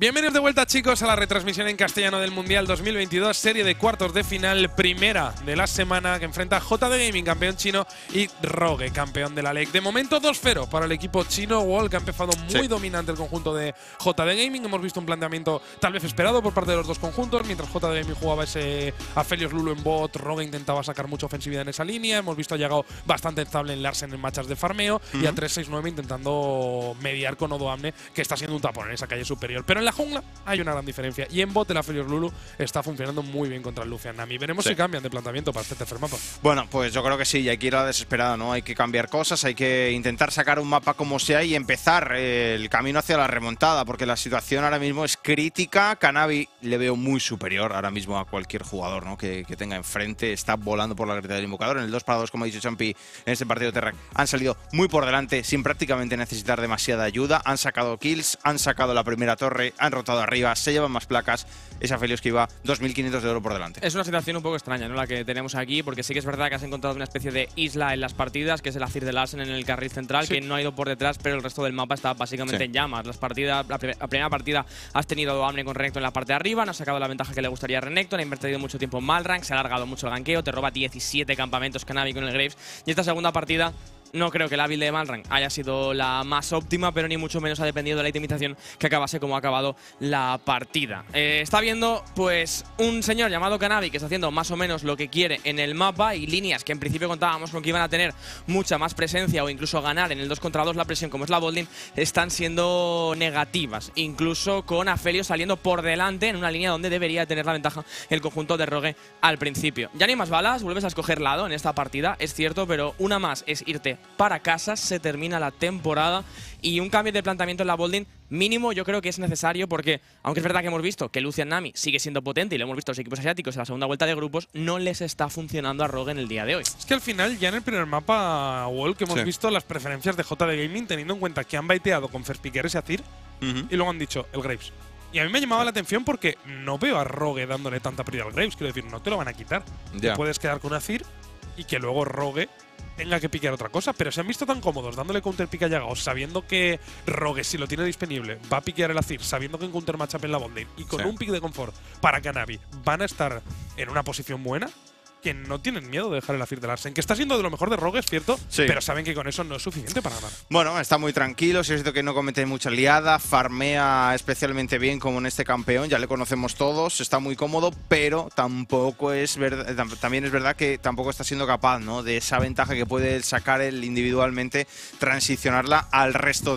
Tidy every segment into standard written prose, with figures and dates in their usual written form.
Bienvenidos de vuelta, chicos, a la retransmisión en castellano del Mundial 2022, serie de cuartos de final, primera de la semana, que enfrenta a JD Gaming, campeón chino, y Rogue, campeón de la LEC. De momento 2-0 para el equipo chino. Wall, que ha empezado muy dominante el conjunto de JD Gaming. Hemos visto un planteamiento tal vez esperado por parte de los dos conjuntos. Mientras JD Gaming jugaba ese Aphelios Lulu en bot, Rogue intentaba sacar mucha ofensividad en esa línea. Hemos visto ha llegado bastante estable en Larsen en matchas de farmeo y a 3-6-9 intentando mediar con Odoamne, que está siendo un tapón en esa calle superior. Pero en la jungla hay una gran diferencia. Y en bot el Aphelios Lulu está funcionando muy bien contra el Lucian Nami. Veremos si cambian de planteamiento para este tercer mapa. Bueno, pues yo creo que sí, hay que ir a la desesperada, ¿no? Hay que cambiar cosas, hay que intentar sacar un mapa como sea y empezar el camino hacia la remontada, porque la situación ahora mismo es crítica. Kanavi le veo muy superior ahora mismo a cualquier jugador, ¿no? que tenga enfrente. Está volando por la grieta del invocador. En el 2-2, como ha dicho Champi, en este partido de Terra han salido muy por delante sin prácticamente necesitar demasiada ayuda. Han sacado kills, han sacado la primera torre, han rotado arriba, se llevan más placas. Es Aphelios que iba 2.500 de oro por delante. Es una situación un poco extraña, ¿no?, la que tenemos aquí, porque sí que es verdad que has encontrado una especie de isla en las partidas, que es el Azir de Larsen en el carril central, que no ha ido por detrás, pero el resto del mapa está básicamente en llamas. La primera partida has tenido Odoamne con Renekton en la parte de arriba, no has sacado la ventaja que le gustaría a Renekton, ha invertido mucho tiempo en Malrank, se ha alargado mucho el ganqueo, te roba 17 campamentos Kanavi con el Graves, y esta segunda partida no creo que la build de Malrank haya sido la más óptima, pero ni mucho menos ha dependido de la itemización que acabase como ha acabado la partida. Está viendo pues un señor llamado Kanavi que está haciendo más o menos lo que quiere en el mapa, y líneas que en principio contábamos con que iban a tener mucha más presencia o incluso ganar en el 2 contra 2 la presión, como es la botlane, están siendo negativas, incluso con Aphelios saliendo por delante en una línea donde debería tener la ventaja el conjunto de Rogue al principio. Ya ni más balas, vuelves a escoger lado en esta partida, es cierto, pero una más es irte para casa, se termina la temporada, y un cambio de planteamiento en la botlane mínimo yo creo que es necesario, porque aunque es verdad que hemos visto que Lucian Nami sigue siendo potente y lo hemos visto a los equipos asiáticos en la segunda vuelta de grupos, no les está funcionando a Rogue en el día de hoy. Es que al final, ya en el primer mapa, Wall, que hemos visto las preferencias de JD Gaming, teniendo en cuenta que han baiteado con First Picker ese Azir y luego han dicho el Graves. Y a mí me ha llamado la atención porque no veo a Rogue dándole tanta prioridad al Graves. Quiero decir, no te lo van a quitar. Te puedes quedar con Azir y que luego Rogue tenga que piquear otra cosa, pero se han visto tan cómodos dándole counter pick a Yagao, sabiendo que Rogue, si lo tiene disponible, va a piquear el Azir, sabiendo que en counter matchup en la botlane y con un pick de confort para Kanavi van a estar en una posición buena, que no tienen miedo de dejar el Azir de Larsen, que está siendo de lo mejor de Rogue, es cierto, pero saben que con eso no es suficiente para ganar. Bueno, está muy tranquilo, es cierto que no comete mucha liada, farmea especialmente bien como en este campeón, ya le conocemos todos, está muy cómodo, pero tampoco es también es verdad que tampoco está siendo capaz, ¿no?, de esa ventaja que puede sacar él individualmente, transicionarla al resto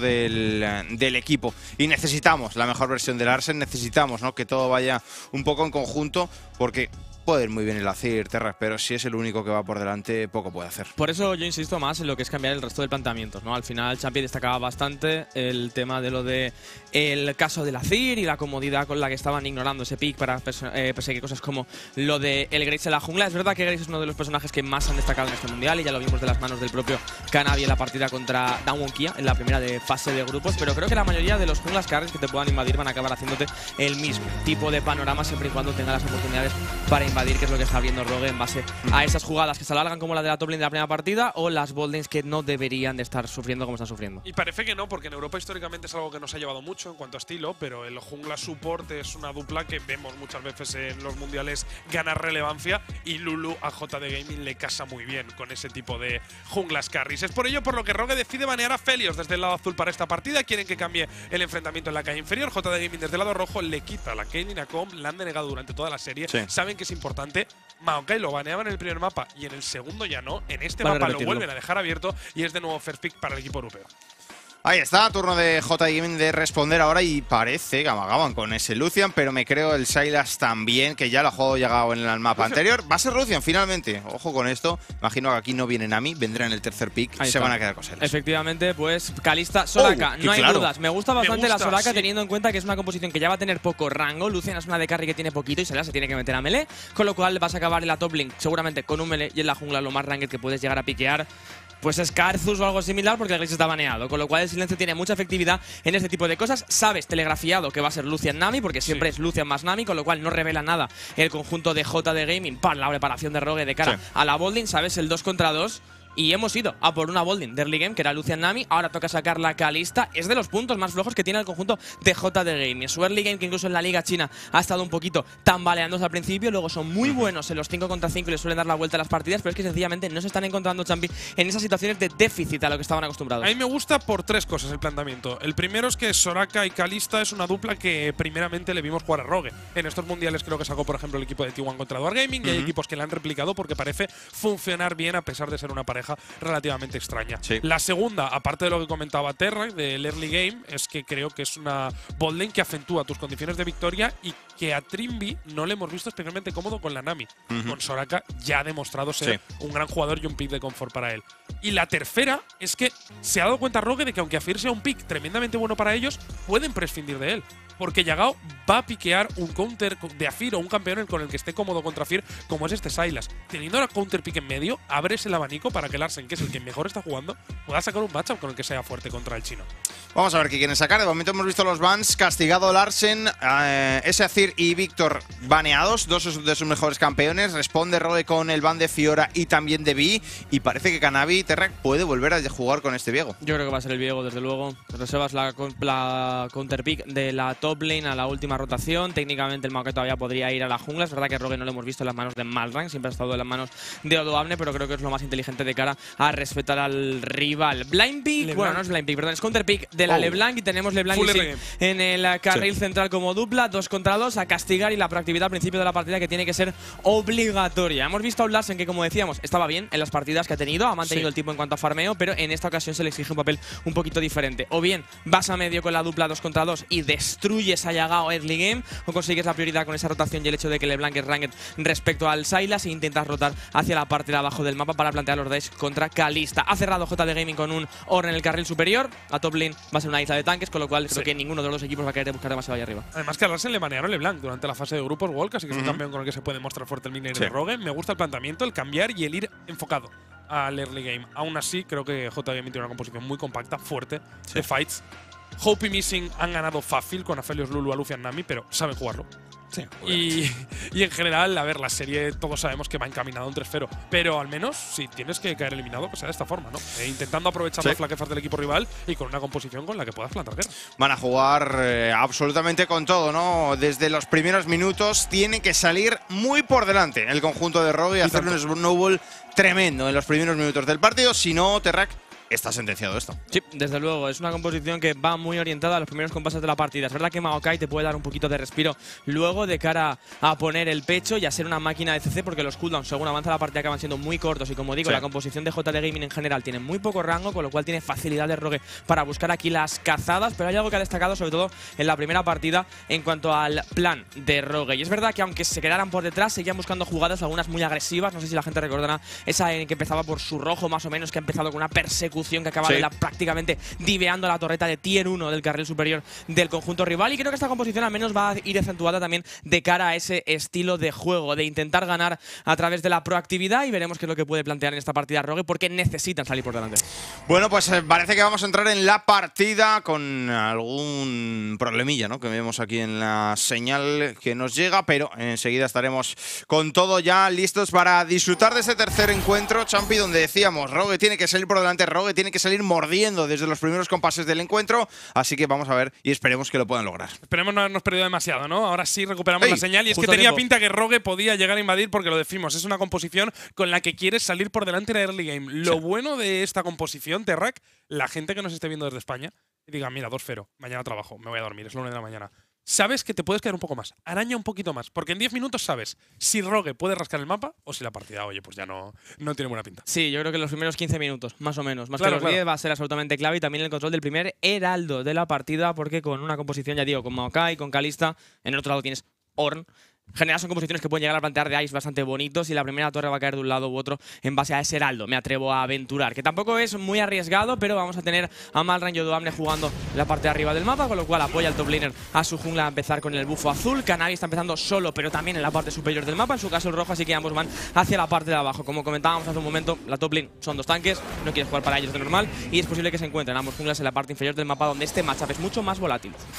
del equipo. Y necesitamos la mejor versión de Larsen, necesitamos, ¿no?, que todo vaya un poco en conjunto, porque puede ir muy bien el Azir, Terra, pero si es el único que va por delante, poco puede hacer. Por eso yo insisto más en lo que es cambiar el resto de planteamientos, ¿no? Al final, Champi destacaba bastante el tema de lo de el caso del Azir y la comodidad con la que estaban ignorando ese pick para perseguir cosas como lo de el Graves en la jungla. Es verdad que Graves es uno de los personajes que más han destacado en este mundial, y ya lo vimos de las manos del propio Kanavi en la partida contra Damwon Kia en la primera fase de grupos, pero creo que la mayoría de los junglas carries que te puedan invadir van a acabar haciéndote el mismo tipo de panorama, siempre y cuando tenga las oportunidades para invadir, que es lo que está viendo Rogue en base a esas jugadas que se alargan como la de la top lane de la primera partida, o las botlanes que no deberían de estar sufriendo como están sufriendo. Y parece que no, porque en Europa históricamente es algo que nos ha llevado mucho en cuanto a estilo, pero el jungla support es una dupla que vemos muchas veces en los mundiales ganar relevancia, y Lulu a JD Gaming le casa muy bien con ese tipo de junglas carries. Es por ello por lo que Rogue decide banear a Aphelios desde el lado azul para esta partida. Quieren que cambie el enfrentamiento en la calle inferior. JD Gaming desde el lado rojo le quita la Caitlyn a Comp, la han denegado durante toda la serie. Saben que es importante. Maokai lo baneaban en el primer mapa y en el segundo ya no. En este mapa lo vuelven a dejar abierto y es de nuevo first pick para el equipo europeo. Ahí está, turno de JD Gaming de responder ahora, y parece que amagaban con ese Lucian, pero me creo el Sylas también, que ya lo ha jugado llegado en el mapa anterior. Va a ser Lucian finalmente. Ojo con esto. Imagino que aquí no viene Nami, vendrá en el tercer pick, se van a quedar con Sylas. Efectivamente, pues Kalista, Soraka, no hay dudas. Me gusta bastante la Soraka, teniendo en cuenta que es una composición que ya va a tener poco rango. Lucian es una de carry que tiene poquito y Sylas se tiene que meter a melee, con lo cual vas a acabar en la top link seguramente con un melee, y en la jungla lo más ranked que puedes llegar a piquear pues es Karthus o algo similar, porque el Graves está baneado, con lo cual el silencio tiene mucha efectividad en este tipo de cosas. Sabes telegrafiado que va a ser Lucian Nami, porque siempre es Lucian más Nami, con lo cual no revela nada el conjunto de JD Gaming para la preparación de Rogue de cara a la botlane. Sabes el 2 contra 2 y hemos ido a por una Bolding de early game, que era Lucian Nami. Ahora toca sacar la Kalista. Es de los puntos más flojos que tiene el conjunto de JD Gaming. Su early game, que incluso en la Liga China ha estado un poquito tambaleándose al principio, luego son muy buenos en los 5 contra 5 y les suelen dar la vuelta a las partidas, pero es que sencillamente no se están encontrando, Champi, en esas situaciones de déficit a lo que estaban acostumbrados. A mí me gusta por 3 cosas el planteamiento. El primero es que Soraka y Kalista es una dupla que primeramente le vimos jugar a Rogue. En estos mundiales creo que sacó, por ejemplo, el equipo de T1 contra Duar Gaming, y hay equipos que la han replicado porque parece funcionar bien a pesar de ser una pareja relativamente extraña. Sí. La segunda, aparte de lo que comentaba Terra del early game, es que creo que es una botlane que acentúa tus condiciones de victoria y que a Trimby no le hemos visto especialmente cómodo con la Nami. Con Soraka ya ha demostrado ser un gran jugador y un pick de confort para él. Y la tercera es que se ha dado cuenta Rogue de que aunque Afir sea un pick tremendamente bueno para ellos, pueden prescindir de él. Porque Yagao va a piquear un counter de Afir o un campeón con el que esté cómodo contra Afir, como es este Sylas. Teniendo la counter pick en medio, abres el abanico para que Larsen, que es el que mejor está jugando, pueda sacar un matchup con el que sea fuerte contra el chino. Vamos a ver qué quieren sacar. De momento hemos visto los bans. Castigado Larsen, ese Azir y Víctor baneados, 2 de sus mejores campeones. Responde Rogue con el ban de Fiora y también de Vi. Y parece que Kanavi Terrak puede volver a jugar con este Viego. Yo creo que va a ser el Viego, desde luego. Reservas la counter pick de la top lane a la última rotación. Técnicamente el Maokai todavía podría ir a la jungla. Es verdad que Rogue no lo hemos visto en las manos de Malrang, siempre ha estado en las manos de Odoamne, pero creo que es lo más inteligente de cara a respetar al rival. Blind pick, bueno, no es blind pick, perdón, es counter pick de la LeBlanc, y tenemos LeBlanc y Sin en el carril central como dupla, 2 contra 2, a castigar, y la proactividad al principio de la partida que tiene que ser obligatoria. Hemos visto a un Larsen que, como decíamos, estaba bien en las partidas que ha tenido, ha mantenido el tipo en cuanto a farmeo, pero en esta ocasión se le exige un papel un poquito diferente. O bien vas a medio con la dupla 2 contra 2 y destruyes a Yagao early game, o consigues la prioridad con esa rotación y el hecho de que LeBlanc es ranked respecto al Sylas, e intentas rotar hacia la parte de abajo del mapa para plantear los dash contra Kalista. Ha cerrado JD Gaming con un Ornn en el carril superior. A top lane va a ser una isla de tanques, con lo cual creo que ninguno de los dos equipos va a querer buscar demasiado ahí arriba. Además que a Larsen le banearon LeBlanc durante la fase de grupos World, así que es un campeón con el que se puede mostrar fuerte el midlane de Rogue. Me gusta el planteamiento, el cambiar y el ir enfocado al early game. Aún así, creo que JD Gaming tiene una composición muy compacta, fuerte, de fights. Hope y Missing han ganado fácil con Aphelios Lulu, a Lucian Nami, pero saben jugarlo. Sí, y en general, a ver, la serie todos sabemos que va encaminado a un 3-0, pero al menos si tienes que caer eliminado, pues sea de esta forma, ¿no? Intentando aprovechar las flaquezas del equipo rival y con una composición con la que puedas plantar guerra. Van a jugar absolutamente con todo, ¿no? Desde los primeros minutos tiene que salir muy por delante el conjunto de Rogue y hacer un snowball tremendo en los primeros minutos del partido, si no, Terrak, está sentenciado esto. Sí, desde luego. Es una composición que va muy orientada a los primeros compases de la partida. Es verdad que Maokai te puede dar un poquito de respiro luego de cara a poner el pecho y a ser una máquina de CC, porque los cooldowns, según avanza la partida, acaban siendo muy cortos. Y como digo, la composición de JD Gaming en general tiene muy poco rango, con lo cual tiene facilidad de Rogue para buscar aquí las cazadas. Pero hay algo que ha destacado, sobre todo en la primera partida, en cuanto al plan de Rogue. Y es verdad que aunque se quedaran por detrás, seguían buscando jugadas, algunas muy agresivas. No sé si la gente recordará esa en que empezaba por su rojo, más o menos, que ha empezado con una persecución que acaba prácticamente diveando la torreta de tier 1 del carril superior del conjunto rival. Y creo que esta composición al menos va a ir acentuada también de cara a ese estilo de juego, de intentar ganar a través de la proactividad, y veremos qué es lo que puede plantear en esta partida Rogue, porque necesitan salir por delante. Bueno, pues parece que vamos a entrar en la partida con algún problemilla, ¿no? Que vemos aquí en la señal que nos llega, pero enseguida estaremos con todo ya listos para disfrutar de ese tercer encuentro, Champi, donde decíamos, Rogue tiene que salir por delante, Rogue tiene que salir mordiendo desde los primeros compases del encuentro, así que vamos a ver y esperemos que lo puedan lograr. Esperemos no habernos perdido demasiado, ¿no? Ahora sí recuperamos la señal, y es que tenía pinta que Rogue podía llegar a invadir, porque lo decimos, es una composición con la que quieres salir por delante en el early game. Lo bueno de esta composición, Terrak, la gente que nos esté viendo desde España y diga, mira, 2-0, mañana trabajo, me voy a dormir, es la 1 de la mañana. Sabes que te puedes quedar un poco más, araña un poquito más, porque en 10 minutos sabes si Rogue puede rascar el mapa o si la partida, oye, pues ya no tiene buena pinta. Sí, yo creo que los primeros 15 minutos, más o menos, más que los 10, va a ser absolutamente clave, y también el control del primer heraldo de la partida, porque con una composición, ya digo, con Maokai, con Kalista, en el otro lado tienes Ornn. En general son composiciones que pueden llegar a plantear de ice bastante bonitos, y la primera torre va a caer de un lado u otro en base a ese heraldo, me atrevo a aventurar. Que tampoco es muy arriesgado, pero vamos a tener a Malrang y Odoamne jugando en la parte de arriba del mapa, con lo cual apoya al top laner a su jungla a empezar con el bufo azul. Kanavi está empezando solo, pero también en la parte superior del mapa, en su caso el rojo, así que ambos van hacia la parte de abajo. Como comentábamos hace un momento, la top lane son 2 tanques, no quieres jugar para ellos de normal, y es posible que se encuentren ambos junglas en la parte inferior del mapa, donde este matchup es mucho más volátil.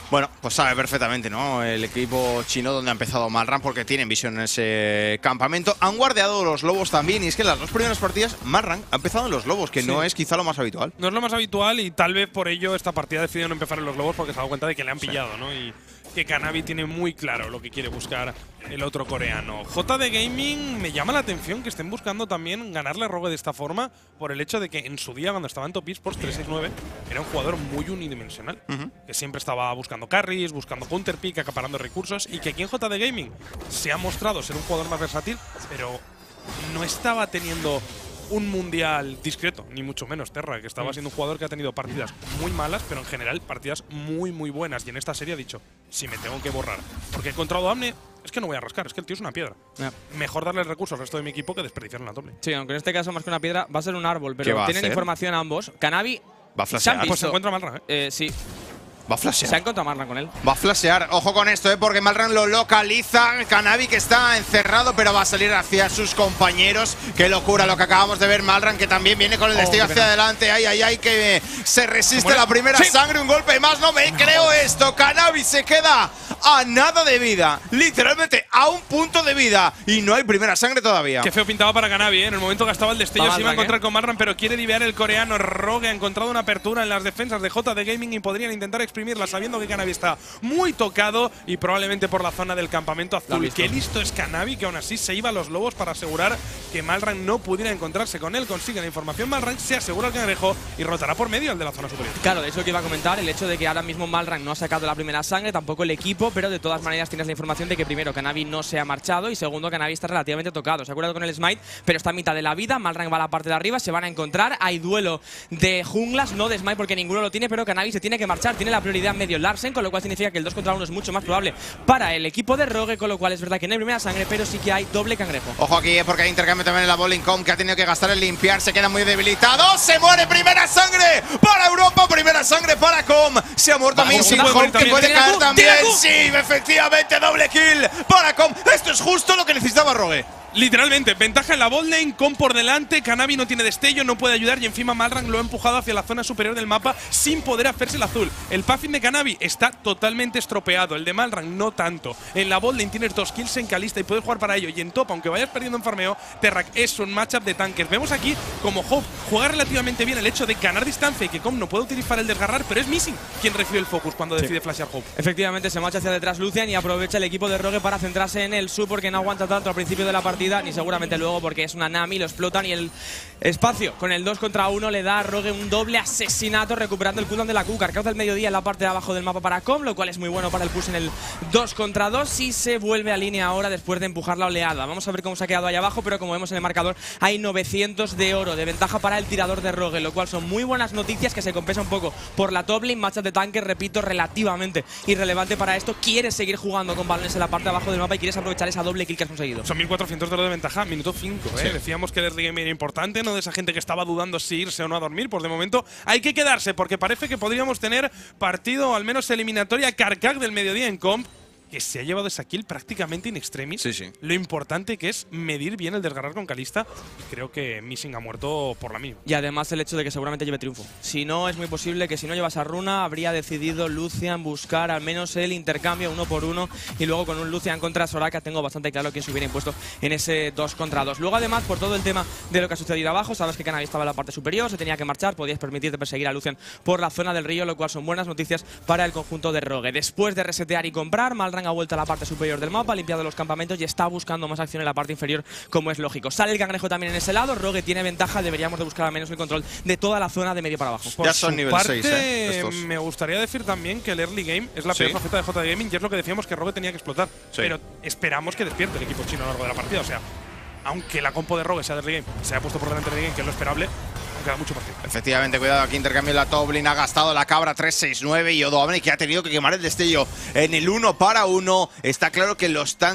Bueno, pues sabe perfectamente, ¿no? El equipo chino donde ha empezado Malrang, porque tienen visión en ese campamento. Han guardeado los lobos también, y es que en las dos primeras partidas Malrang ha empezado en los lobos, que no es quizá lo más habitual. No es lo más habitual, y tal vez por ello esta partida ha decidido no empezar en los lobos, porque se ha dado cuenta de que le han pillado, ¿no? Y que Kanavi tiene muy claro lo que quiere buscar el otro coreano. JD Gaming, me llama la atención que estén buscando también ganarle a Rogue de esta forma, por el hecho de que en su día, cuando estaba en Top Esports 369, era un jugador muy unidimensional, que siempre estaba buscando carries, buscando counterpick, acaparando recursos, y que aquí en JD Gaming se ha mostrado ser un jugador más versátil, pero no estaba teniendo un mundial discreto, ni mucho menos Terra, que estaba siendo un jugador que ha tenido partidas muy malas, pero en general partidas muy buenas. Y en esta serie ha dicho, si me tengo que borrar porque he encontrado a Amne, es que no voy a rascar, es que el tío es una piedra. Mejor darle el recurso al resto de mi equipo que desperdiciarlo en la doble. Sí, aunque en este caso más que una piedra va a ser un árbol, pero tienen información ambos. Kanavi va a flashear. Pues se encuentra Malrang, sí. Va a flashear. Se ha encontrado Malrang con él. Va a flashear. Ojo con esto, porque Malrang lo localiza. Kanavi que está encerrado, pero va a salir hacia sus compañeros. Qué locura lo que acabamos de ver. Malrang que también viene con el destello hacia adelante. Ay, que se resiste la primera sangre. Un golpe más. No me creo esto. Kanavi se queda a nada de vida. Literalmente a un punto de vida. Y no hay primera sangre todavía. Qué feo pintaba para Kanavi, ¿eh? En el momento que estaba el destello se iba a encontrar con Malrang, pero quiere divear el coreano. Rogue ha encontrado una apertura en las defensas de JD Gaming y podrían intentar exprimirla, sabiendo que Kanavi está muy tocado y probablemente por la zona del campamento azul. Qué listo es Kanavi, que aún así se iba a los lobos para asegurar que Malrang no pudiera encontrarse con él. Consigue la información Malrang, se asegura el cangrejo y rotará por medio al de la zona superior. Claro, de eso que iba a comentar, el hecho de que ahora mismo Malrang no ha sacado la primera sangre, tampoco el equipo, pero de todas maneras tienes la información de que primero Kanavi no se ha marchado y segundo Kanavi está relativamente tocado. Se ha curado con el smite, pero está a mitad de la vida. Malrang va a la parte de arriba, se van a encontrar. Hay duelo de junglas, no de smite porque ninguno lo tiene, pero Kanavi se tiene que marchar. Tiene la prioridad medio Larsen, con lo cual significa que el 2 contra 1 es mucho más probable para el equipo de Rogue, con lo cual es verdad que no hay primera sangre, pero sí que hay doble cangrejo. Ojo aquí, porque hay intercambio también en la bowling com, que ha tenido que gastar el limpiar, se queda muy debilitado. ¡Se muere! ¡Primera sangre para Europa! ¡Primera sangre para Com! Se ha muerto Missing Com, que puede caer también. ¡Sí! Efectivamente, doble kill para Com. Esto es justo lo que necesitaba Rogue. Literalmente, ventaja en la botlane, Com por delante, Kanavi no tiene destello, no puede ayudar y encima Malrang lo ha empujado hacia la zona superior del mapa sin poder hacerse el azul. El pathing de Kanavi está totalmente estropeado, el de Malrang no tanto. En la botlane tienes 2 kills en Kalista y puedes jugar para ello. Y en top, aunque vayas perdiendo en farmeo, Terrac es un matchup de tanques. Vemos aquí como Hope juega relativamente bien el hecho de ganar distancia y que Com no puede utilizar el desgarrar, pero es Missing quien recibe el focus cuando decide flashear Hope. Efectivamente, se marcha hacia detrás Lucian y aprovecha el equipo de Rogue para centrarse en el support, que no aguanta tanto al principio de la partida ni seguramente luego, porque es una Nami, lo explotan y el espacio con el 2 contra 1 le da a Rogue un doble asesinato, recuperando el cooldown de la Q. Carcauza del mediodía en la parte de abajo del mapa para Com, lo cual es muy bueno para el push en el 2 contra 2 y se vuelve a línea ahora después de empujar la oleada. Vamos a ver cómo se ha quedado ahí abajo, pero como vemos en el marcador hay 900 de oro de ventaja para el tirador de Rogue, lo cual son muy buenas noticias, que se compensa un poco por la top lane. Matchup de tanque, repito, relativamente irrelevante para esto. Quieres seguir jugando con balones en la parte de abajo del mapa y quieres aprovechar esa doble kill que has conseguido. Son 1400 de oro de ventaja, minuto 5, ¿eh? Sí. Decíamos que el early game era importante, no de esa gente que estaba dudando si irse o no a dormir. Pues de momento hay que quedarse, porque parece que podríamos tener partido, o al menos eliminatoria, Carcac del mediodía en Comp, que se ha llevado esa kill prácticamente in extremis. Lo importante que es medir bien el desgarrar con Kalista. Creo que Missing ha muerto por la mínima. Y además el hecho de que seguramente lleve triunfo. Si no, es muy posible que si no llevas a Runa, habría decidido Lucian buscar al menos el intercambio 1 por 1 y luego con un Lucian contra Soraka tengo bastante claro quién se hubiera impuesto en ese 2 contra 2. Luego además, por todo el tema de lo que ha sucedido abajo, sabes que Kanavi estaba en la parte superior, se tenía que marchar, podías permitirte perseguir a Lucian por la zona del río, lo cual son buenas noticias para el conjunto de Rogue. Después de resetear y comprar, Malrang ha vuelto a la parte superior del mapa, ha limpiado los campamentos y está buscando más acción en la parte inferior, como es lógico. Sale el cangrejo también en ese lado, Rogue tiene ventaja, deberíamos de buscar al menos el control de toda la zona de medio para abajo. Por ya son nivel 6, me gustaría decir también que el early game es la peor faceta de JD Gaming y es lo que decíamos que Rogue tenía que explotar. Pero esperamos que despierte el equipo chino a lo largo de la partida. O sea, aunque la compo de Rogue sea de early game, se haya puesto por delante de early game, que es lo esperable, queda mucho partido. Efectivamente, cuidado, aquí intercambio la top lane, ha gastado la cabra 369 y Odoamne, que ha tenido que quemar el destello en el 1 para 1. Está claro que los tanques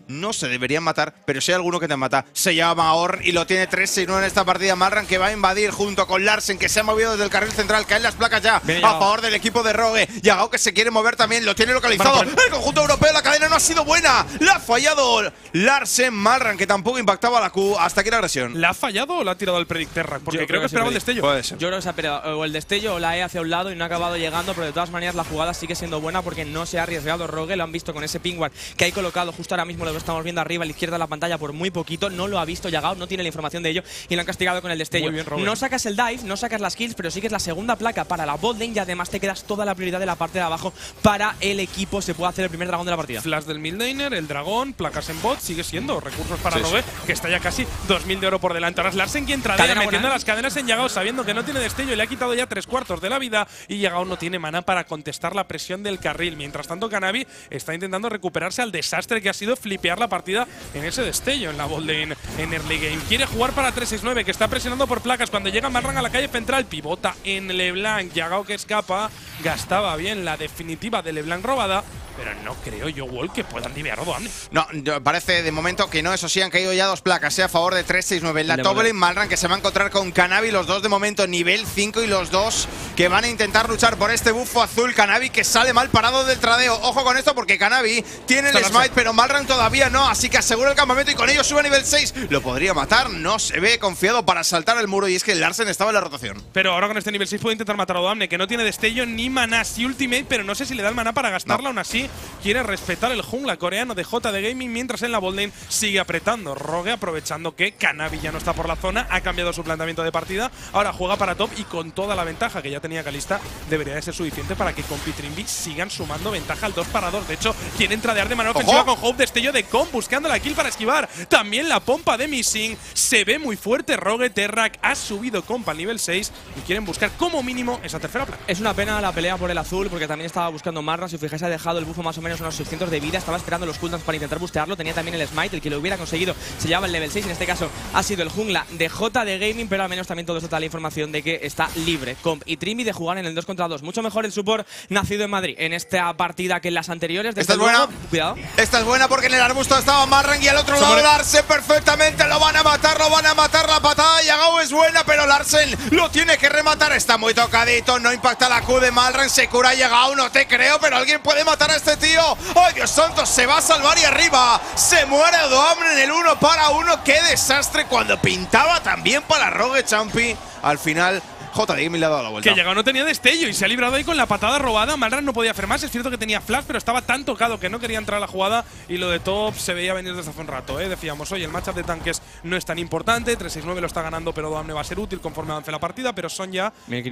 no se deberían matar, pero si hay alguno que te mata, se llama Ornn y lo tiene 3-6-9 en esta partida. Malrang que va a invadir junto con Larsen, que se ha movido desde el carril central. Caen las placas ya a favor del equipo de Rogue. Yagao que se quiere mover también, lo tiene localizado. El conjunto europeo, la cadena no ha sido buena. La ha fallado Larsen. Malrang que tampoco impactaba la Q. Hasta aquí la agresión. ¿La ha fallado o la ha tirado al Predicterra? Porque creo que esperaba el destello. Puede ser. Yo creo que se ha pegado o el destello o la E hacia un lado y no ha acabado llegando, pero de todas maneras la jugada sigue siendo buena porque no se ha arriesgado Rogue. Lo han visto con ese pingward que hay colocado justo ahora mismo, lo estamos viendo arriba a la izquierda de la pantalla por muy poquito. No lo ha visto Yagao, no tiene la información de ello y lo han castigado con el destello. Muy bien, Rogue. No sacas el dive, no sacas las kills, pero sí que es la segunda placa para la bot lane y además te quedas toda la prioridad de la parte de abajo para el equipo. Se puede hacer el primer dragón de la partida. Flash del midlaner, el dragón, placas en bot, sigue siendo recursos para Rogue, que está ya casi 2000 de oro por delante. Ahora es Larsen quien tradea, metiendo las cadenas en Yagao, sabiendo que no tiene destello y le ha quitado ya 3/4 de la vida y Yagao no tiene mana para contestar la presión del carril. Mientras tanto, Kanavi está intentando recuperarse al desastre que ha sido flipear la partida en ese destello en la bot lane en early game. Quiere jugar para 3-6-9, que está presionando por placas. Cuando llega Malrang a la calle central, pivota en LeBlanc. Yagao que escapa, gastaba bien la definitiva de LeBlanc robada, pero no creo yo, Wall, que puedan divear a Doamne. No, parece de momento que no. Eso sí, han caído ya 2 placas, a favor de 3-6-9 en la top lane. Malrang que se va a encontrar con Kanavi, los dos de momento nivel 5 y los dos que van a intentar luchar por este bufo azul. Kanavi que sale mal parado del tradeo. Ojo con esto porque Kanavi tiene el smite, pero Malrang todavía no, así que asegura el campamento y con ello sube a nivel 6. Lo podría matar, no se ve confiado para saltar el muro y es que Larsen estaba en la rotación. Pero ahora con este nivel 6 puede intentar matar a Doamne, que no tiene destello ni maná, sí ultimate, pero no sé si le da el maná para gastarla. Aún así, quiere respetar el jungla coreano de JD Gaming, mientras en la botlane sigue apretando. Rogue aprovechando que Kanavi ya no está por la zona, ha cambiado su planteamiento de partida, ahora juega para top y con toda la ventaja que ya tenía Kalista, debería de ser suficiente para que con Pitrimbi sigan sumando ventaja al 2-2. De hecho, quieren tradear de manera ofensiva con Hope, destello de Com, buscando la kill para esquivar. También la pompa de Missing, se ve muy fuerte Rogue. Terrak ha subido Comp al nivel 6 y quieren buscar como mínimo esa tercera placa. Es una pena la pelea por el azul porque también estaba buscando Marra. Si os fijáis, ha dejado el bufo más o menos unos 600 de vida. Estaba esperando los cooldowns para intentar bustearlo. Tenía también el smite, el que lo hubiera conseguido se llevaba el level 6. En este caso ha sido el jungla de JD Gaming, pero al menos también todo eso da la información de que está libre Comp y Trimby de jugar en el 2 contra 2. Mucho mejor el support nacido en Madrid en esta partida que en las anteriores. Esta es buena. Cuidado. Esta es buena porque en el arbusto estaba Malrang y al otro lado Larsen perfectamente. Lo van a matar, La patada de Yagao es buena, pero Larsen lo tiene que rematar. Está muy tocadito, no impacta la Q de Malrang. Se cura Yagao, no te creo, pero alguien puede matar a este tío. ¡Ay, Dios santo! Se va a salvar y arriba se muere Doamne en el 1 para 1. ¡Qué desastre! Cuando pintaba también para Rogue Champi. Al final JD Gaming le ha dado la vuelta. Que Yagao no tenía destello y se ha librado ahí con la patada robada. Malrang no podía hacer más. Es cierto que tenía flash, pero estaba tan tocado que no quería entrar a la jugada. Y lo de top se veía venir desde hace un rato. Decíamos, oye, el matchup de tanques no es tan importante. 3-6-9 lo está ganando, pero Doamne va a ser útil conforme avance la partida. Pero son ya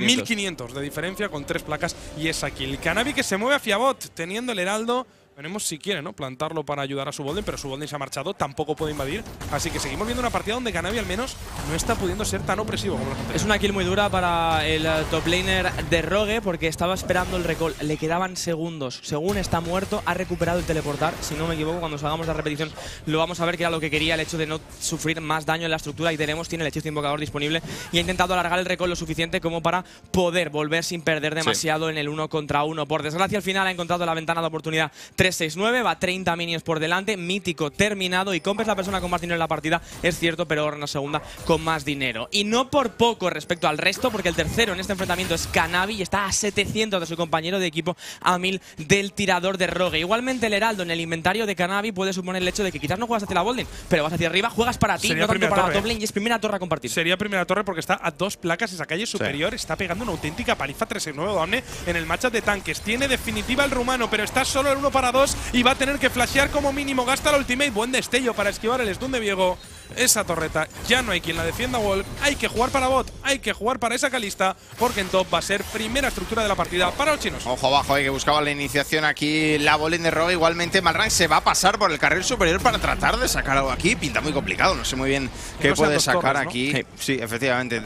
1500 de diferencia con 3 placas y esa kill. Kanavi que se mueve hacia bot, teniendo el heraldo. Veremos si quiere, ¿no?, plantarlo para ayudar a su botlane, pero su botlane se ha marchado, tampoco puede invadir. Así que seguimos viendo una partida donde Kanavi al menos no está pudiendo ser tan opresivo como los anteriores. Es una kill muy dura para el top laner de Rogue porque estaba esperando el recall. Le quedaban segundos. Según está muerto, ha recuperado el teleportar. Si no me equivoco, cuando salgamos la repetición lo vamos a ver, que era lo que quería, el hecho de no sufrir más daño en la estructura. Y tenemos, tiene el hechizo de invocador disponible y ha intentado alargar el recall lo suficiente como para poder volver sin perder demasiado en el 1 contra 1. Por desgracia, al final ha encontrado la ventana de oportunidad 3-6-9, va 30 minions por delante, mítico terminado y Comp es la persona con más dinero en la partida, es cierto, pero Ornn la segunda con más dinero. Y no por poco respecto al resto, porque el tercero en este enfrentamiento es Kanavi y está a 700 de su compañero de equipo, a 1000 del tirador de Rogue. Igualmente el heraldo en el inventario de Kanavi puede suponer el hecho de que quizás no juegas hacia la botlane, pero vas hacia arriba, juegas para ti, no tanto para la top lane, y es primera torre a compartir. Sería primera torre porque está a 2 placas esa calle superior, está pegando una auténtica paliza 3-6-9 Doamne en el matchup de tanques. Tiene definitiva el rumano, pero está solo el 1 para 2 y va a tener que flashear como mínimo. Gasta el ultimate, buen destello para esquivar el stun de Viego. Esa torreta ya no hay quien la defienda. Wall, hay que jugar para bot, hay que jugar para esa Kalista, porque en top va a ser primera estructura de la partida para los chinos. Ojo abajo, que buscaba la iniciación aquí la botlane de Rogue. Igualmente Malrang se va a pasar por el carril superior para tratar de sacar algo aquí. Pinta muy complicado, no sé muy bien qué puede sacar aquí. Sí, efectivamente.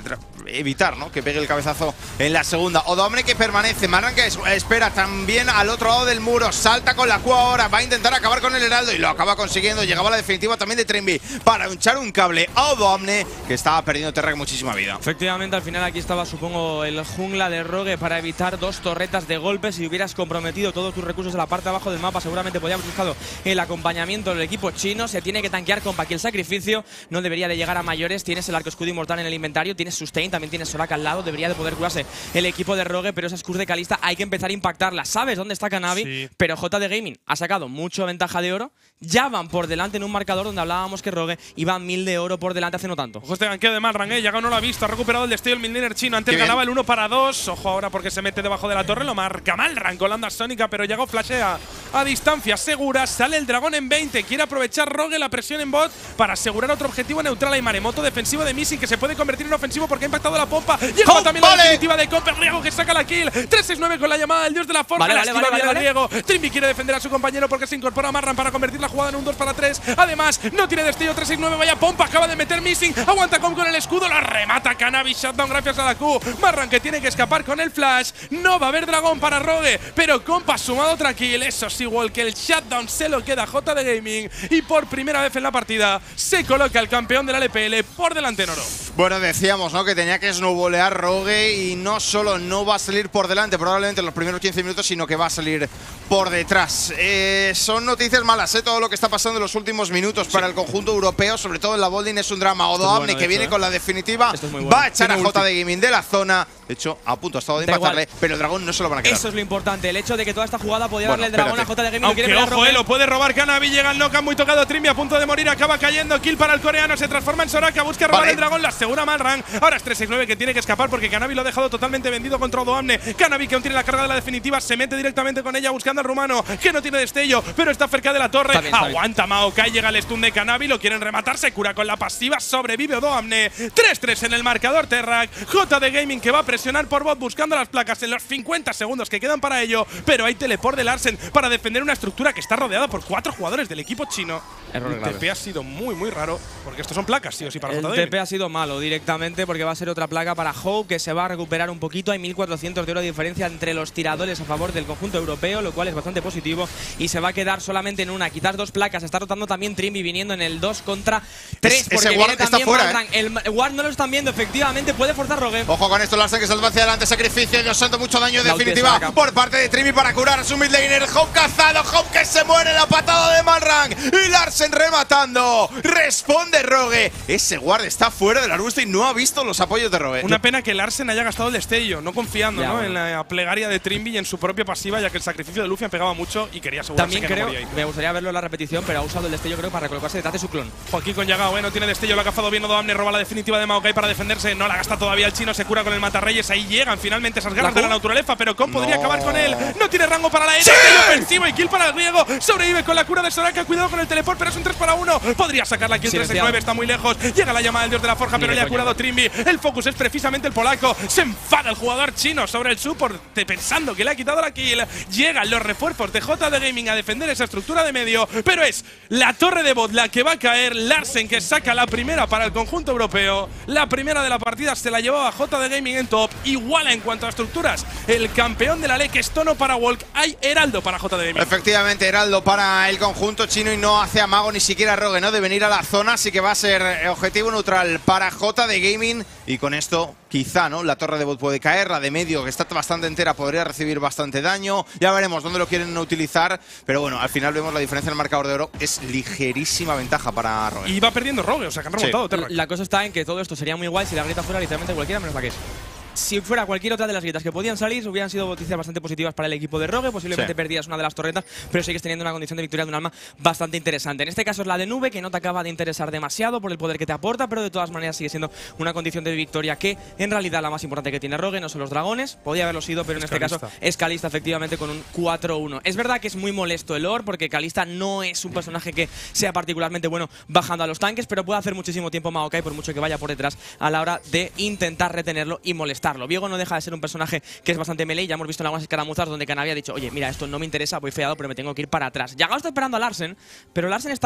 evitar, ¿no?, que pegue el cabezazo en la segunda. Odomne que permanece, Marran que espera también al otro lado del muro, salta con la Q ahora, va a intentar acabar con el Heraldo y lo acaba consiguiendo. Llegaba la definitiva también de Trimby para echar un cable a Odomne, que estaba perdiendo Terrak muchísima vida. Efectivamente, al final aquí estaba, supongo, el jungla de Rogue para evitar 2 torretas de golpe. Si hubieras comprometido todos tus recursos en la parte de abajo del mapa, seguramente podíamos buscado el acompañamiento del equipo chino. Se tiene que tanquear con Paki. El sacrificio no debería de llegar a mayores. Tienes el arco escudo inmortal en el inventario, tienes sustain, también tienes Soraka al lado. Debería de poder curarse el equipo de Rogue, pero esa Scourge de Kalista hay que empezar a impactarla. Sabes dónde está Kanavi, sí, pero JD Gaming ha sacado mucha ventaja de oro. Ya van por delante en un marcador donde hablábamos que Rogue iba 1000 de oro por delante hace no tanto. Ojo este ganqueo de Malrang, Yaga no lo ha visto, ha recuperado el destello el midlaner chino. Antes ganaba el 1-2. Ojo ahora porque se mete debajo de la torre, lo marca Malrang con la onda sónica, pero Yago flashea a distancia segura. Sale el dragón en 20. Quiere aprovechar Rogue la presión en bot para asegurar otro objetivo neutral. Hay maremoto defensivo de Missing que se puede convertir en ofensivo porque ha impactado la pompa. Llega también la definitiva de Comper. Riego que saca la kill. 369 con la llamada del dios de la forja. Vale. Riego. Trimby quiere defender a su compañero porque se incorpora a Marran para convertir la jugada en un 2-3. Además, no tiene destello. 369. Vaya pompa. Acaba de meter Missing. Aguanta con el escudo. La remata Kanavi. Shutdown gracias a la Q. Marran que tiene que escapar con el flash. No va a haber dragón para Rogue, pero Compa ha sumado otra kill. Eso sí, igual que el shutdown se lo queda JD Gaming. Y por primera vez en la partida se coloca el campeón de la LPL por delante en oro. Bueno, decíamos, ¿no?, que tenía que snowbolear Rogue y no solo no va a salir por delante probablemente en los primeros 15 minutos, sino que va a salir por detrás. Son noticias malas, todo lo que está pasando en los últimos minutos para el conjunto europeo, sobre todo en la Bolding es un drama. Odomne que viene con la definitiva, va a echar a JD Gaming de la zona. De hecho, a punto ha estado de empatarle, pero el dragón no se lo van a quedar. Eso es lo importante, el hecho de que toda esta jugada podía darle el dragón a JD Gaming. Aunque ojo, lo puede robar Kanavi, llega el knockout muy tocado, Trimby a punto de morir, acaba cayendo, kill para el coreano, se transforma en Soraka, busca robar el dragón, la asegura Malrang. Ahora es 369 que tiene que escapar porque Kanavi lo ha dejado totalmente vendido contra Odomne. Kanavi que aún tiene la carga de la definitiva, se mete directamente con ella buscando al rumano, que no tiene destello, pero está cerca de la torre. Aguanta Maokai, llega el stun de Kanavi, lo quieren rematar, se cura con la pasiva, sobrevive Odomne. 3-3 en el marcador Terrak. JD Gaming que va a presionar por bot buscando las placas en los 50 segundos que quedan para ello, pero hay teleport de Larsen para defender una estructura que está rodeada por 4 jugadores del equipo chino. El TP ha sido muy raro, porque estos son placas, sí o sí, para JD Gaming. El TP ha sido malo directamente porque va a ser otra placa para Hope, que se va a recuperar un poquito. Hay 1400 de oro de diferencia entre los tiradores a favor del conjunto europeo, lo cual es bastante positivo, y se va a quedar solamente en una, quizás 2 placas. Está rotando también Trimby viniendo en el 2 contra 3, porque ese viene también fuera, El Ward no lo están viendo, efectivamente, puede forzar Rogue. Ojo con esto, Larsen que salva hacia adelante, sacrificio, Dios santo, mucho daño definitiva por parte de Trimby para curar a su midlaner. Hope cazado, Hope que se muere, la patada de Malrang y Larsen rematando. Responde Rogue. Ese guard está fuera del arbusto y no ha visto los apoyos de Rogue. Una pena que Larsen haya gastado el destello, no confiando en la plegaria de Trimby y en su propia pasiva, ya que el sacrificio de Lucian pegaba mucho y quería asegurarse también que creo, no moría ahí. Me gustaría verlo en la repetición, pero ha usado el destello creo para recolocarse detrás de su clon. Joaquín con Yagao, no tiene destello, lo ha cazado bien Odomne, roba la definitiva de Maokai para defenderse, no la gasta todavía el chino, se cura con el matarreyes, ahí llegan finalmente esas garras de la naturaleza, pero Con podría acabar con él, no tiene rango para la E, ofensivo y kill para el griego, sobrevive con la cura de Soraka, cuidado con el teleport, pero es un 3 para 1, podría sacar la kill. 369, está muy lejos, llega la llamada del dios de la forja, pero le ha curado Trimby, el focus es precisamente el polaco, se enfada el jugador chino sobre el support, pensando que le ha quitado la kill, llegan los refuerzos de JD Gaming a defender esa estructura de medio, pero es la torre de bot la que va a caer. Larsen que saca la primera para el conjunto europeo, la primera de la partida se la llevaba JD Gaming en top, iguala en cuanto a estructuras el campeón de la LEC, Stono para Walk, hay Heraldo para JD Gaming. Efectivamente, Heraldo para el conjunto chino y no hace amago ni siquiera Rogue, ¿no?, de venir a la zona, así que va a ser objetivo neutral para JD Gaming y con esto quizá, ¿no?, la torre de bot puede caer, la de medio que está bastante entera podría recibir bastante daño, ya veremos dónde lo quieren utilizar, pero bueno, al final vemos la diferencia en el marcador de oro, es ligerísima ventaja para Rogue. Y va perdiendo Rogue, o sea que han remontado. La cosa está en que todo esto sería muy guay si la grieta fuera literalmente cualquiera menos la que es. Si fuera cualquier otra de las grietas que podían salir, hubieran sido noticias bastante positivas para el equipo de Rogue. Posiblemente perdías una de las torretas, pero sigues teniendo una condición de victoria de un alma bastante interesante. En este caso es la de Nube, que no te acaba de interesar demasiado por el poder que te aporta, pero de todas maneras sigue siendo una condición de victoria que en realidad la más importante que tiene Rogue no son los dragones. Podía haberlo sido, pero en este caso es Kalista efectivamente con un 4-1. Es verdad que es muy molesto el lore, porque Kalista no es un personaje que sea particularmente bueno bajando a los tanques, pero puede hacer muchísimo tiempo Maokai, por mucho que vaya por detrás a la hora de intentar retenerlo y molestarlo. Viego no deja de ser un personaje que es bastante melee. Ya hemos visto en algunas escaramuzas donde Kanavi ha dicho, oye, mira, esto no me interesa, voy feado, pero me tengo que ir para atrás. Yagao está esperando a Larsen, pero Larsen está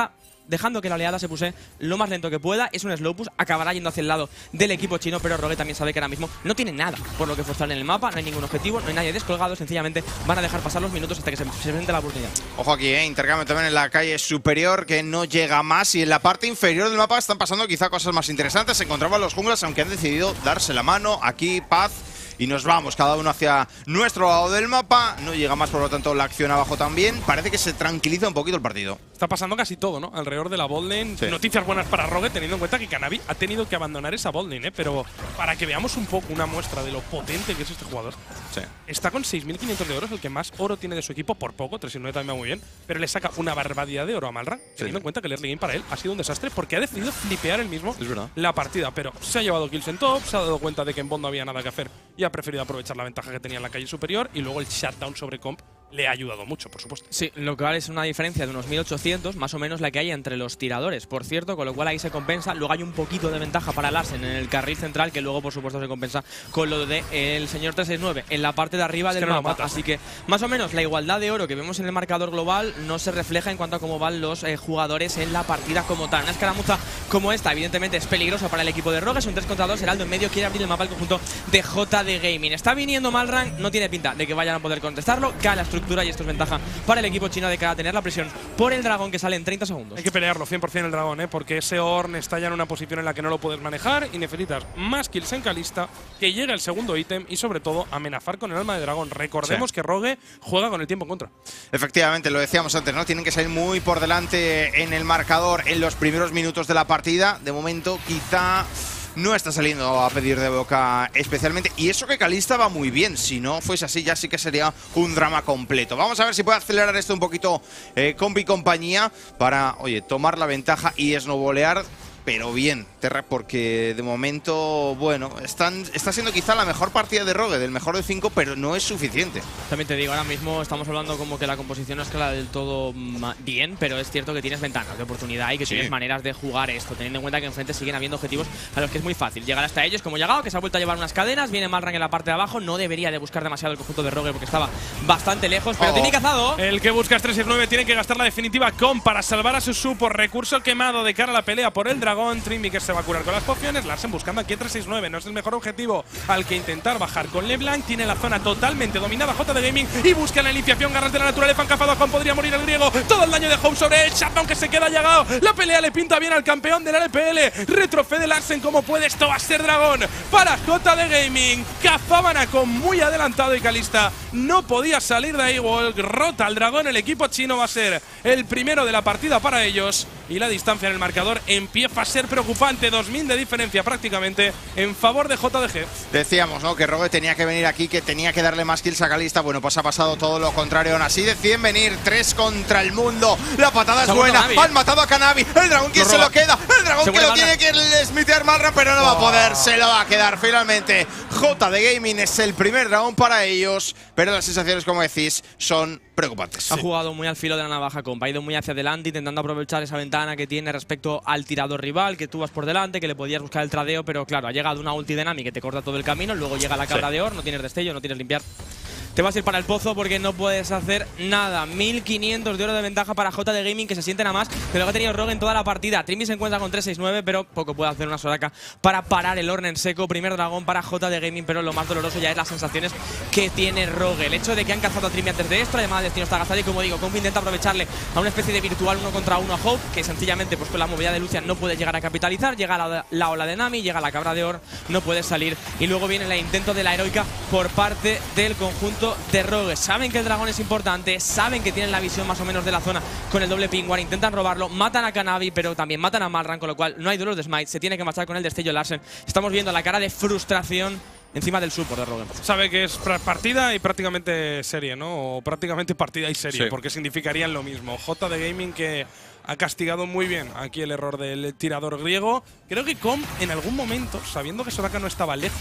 dejando que la oleada se puse lo más lento que pueda. Es un slow push, acabará yendo hacia el lado del equipo chino, pero Rogue también sabe que ahora mismo no tiene nada por lo que forzar en el mapa, no hay ningún objetivo, no hay nadie descolgado, sencillamente van a dejar pasar los minutos hasta que se presente la oportunidad. Ojo aquí, intercambio también en la calle superior, que no llega más, y en la parte inferior del mapa están pasando quizá cosas más interesantes. Se encontraban los junglas, aunque han decidido darse la mano. Aquí, paz. Y nos vamos cada uno hacia nuestro lado del mapa. No llega más, por lo tanto, la acción abajo también. Parece que se tranquiliza un poquito el partido. Está pasando casi todo, ¿no? Alrededor de la botlane. Sí. Noticias buenas para Rogue, teniendo en cuenta que Kanavi ha tenido que abandonar esa botlane, ¿eh? Pero para que veamos un poco una muestra de lo potente que es este jugador. Sí. Está con 6.500 de oro, es el que más oro tiene de su equipo por poco. 3.9 también va muy bien. Pero le saca una barbaridad de oro a Malrang, teniendo en cuenta que el early game para él ha sido un desastre porque ha decidido flipear él mismo la partida. Pero se ha llevado kills en top, se ha dado cuenta de que en bot no había nada que hacer y ha preferido aprovechar la ventaja que tenía en la calle superior, y luego el shutdown sobre comp le ha ayudado mucho, por supuesto. Sí, lo cual es una diferencia de unos 1800, más o menos la que hay entre los tiradores, por cierto, con lo cual ahí se compensa. Luego hay un poquito de ventaja para Larsen en el carril central, que luego, por supuesto, se compensa con lo de el señor 369 en la parte de arriba del mapa. Así que, más o menos, la igualdad de oro que vemos en el marcador global no se refleja en cuanto a cómo van los jugadores en la partida como tal. Una escaramuza como esta, evidentemente, es peligrosa para el equipo de Rogue. Es un 3 contra 2. Heraldo en medio quiere abrir el mapa al conjunto de JD Gaming. Está viniendo Malrang, no tiene pinta de que vayan a poder contestarlo. Cae la estructura y esto es ventaja para el equipo chino de cara a tener la presión por el dragón que sale en 30 segundos. Hay que pelearlo 100% el dragón, porque ese Ornn está ya en una posición en la que no lo puedes manejar y necesitas más kills en Kalista, que llegue el segundo ítem y sobre todo amenazar con el alma de dragón. Recordemos que Rogue juega con el tiempo en contra. Efectivamente, lo decíamos antes, ¿no? Tienen que salir muy por delante en el marcador en los primeros minutos de la partida. De momento, quizá no está saliendo a pedir de boca especialmente. Y eso que Kalista va muy bien. Si no fuese así, ya sí que sería un drama completo. Vamos a ver si puede acelerar esto un poquito Compi y compañía para, oye, tomar la ventaja y snowbolear. Pero bien, Terra, porque de momento, bueno, está siendo quizá la mejor partida de Rogue, del mejor de 5, pero no es suficiente. También te digo, ahora mismo estamos hablando como que la composición no es clara del todo bien, pero es cierto que tienes ventanas de oportunidad y que tienes maneras de jugar esto, teniendo en cuenta que enfrente siguen habiendo objetivos a los que es muy fácil llegar hasta ellos, como llegado, que se ha vuelto a llevar unas cadenas, viene Malrang en la parte de abajo, no debería de buscar demasiado el conjunto de Rogue porque estaba bastante lejos, pero tiene cazado. El que busca es 369, tiene que gastar la definitiva con para salvar a su support, recurso quemado de cara a la pelea por el dragón. Trimby se va a curar con las pociones. Larsen buscando aquí a 369. No es el mejor objetivo al que intentar bajar con LeBlanc. Tiene la zona totalmente dominada JD Gaming y busca la iniciación. Garras de la naturaleza. Han cazado a Juan. Podría morir el griego. Todo el daño de Hope sobre él. Shutdown que se queda llegado. La pelea le pinta bien al campeón del RPL. Retrocede Larsen como puede. Esto va a ser dragón para JD Gaming. Cazaban a Con muy adelantado y Kalista no podía salir de ahí. Rota al dragón. El equipo chino va a ser el primero de la partida para ellos. Y la distancia en el marcador empieza a ser preocupante. 2000 de diferencia prácticamente en favor de JDG. Decíamos, ¿no?, que Rogue tenía que venir aquí, que tenía que darle más kills a Kalista. Bueno, pues ha pasado todo lo contrario. Aún así deciden venir 3 contra el mundo. La patada es buena. Han matado a Kanavi. El dragón, ¿quién se lo queda? El dragón que lo tiene que smitear Malrang, pero no va a poder. Se lo va a quedar finalmente. JD Gaming es el primer dragón para ellos, pero las sensaciones, como decís, son preocupantes. Ha jugado muy al filo de la navaja, compa. Ha ido muy hacia adelante, intentando aprovechar esa ventana que tiene respecto al tirador rival, que tú vas por delante, que le podías buscar el tradeo, pero claro, ha llegado una ulti de Nami que te corta todo el camino, luego llega la cabra de Ornn, no tienes destello, no tienes limpiar. Te vas a ir para el pozo porque no puedes hacer nada. 1500 de oro de ventaja para JD Gaming, que se sienten a más de lo que ha tenido Rogue en toda la partida. Trimby se encuentra con 369, pero poco puede hacer una Soraka para parar el Ornn en seco. Primer dragón para JD Gaming, pero lo más doloroso ya es las sensaciones que tiene Rogue. El hecho de que han cazado a Trimby antes de esto, además Destino está gastado y, como digo, Compi intenta aprovecharle a una especie de virtual 1 contra 1 a Hope, que sencillamente pues con la movilidad de Lucian no puede llegar a capitalizar. Llega la ola de Nami, llega la cabra de Ornn, no puede salir. Y luego viene el intento de la heroica por parte del conjunto de Rogue. Saben que el dragón es importante, saben que tienen la visión más o menos de la zona con el doble pingüar, intentan robarlo, matan a Kanavi, pero también matan a Malrang, con lo cual no hay duelos de smite, se tiene que marchar con el destello Larsen. Estamos viendo la cara de frustración encima del support de Rogue. Sabe que es partida y prácticamente serie, ¿no? O prácticamente partida y serie, porque significarían lo mismo. JD Gaming, que ha castigado muy bien aquí el error del tirador griego. Creo que Com en algún momento, sabiendo que Soraka no estaba lejos,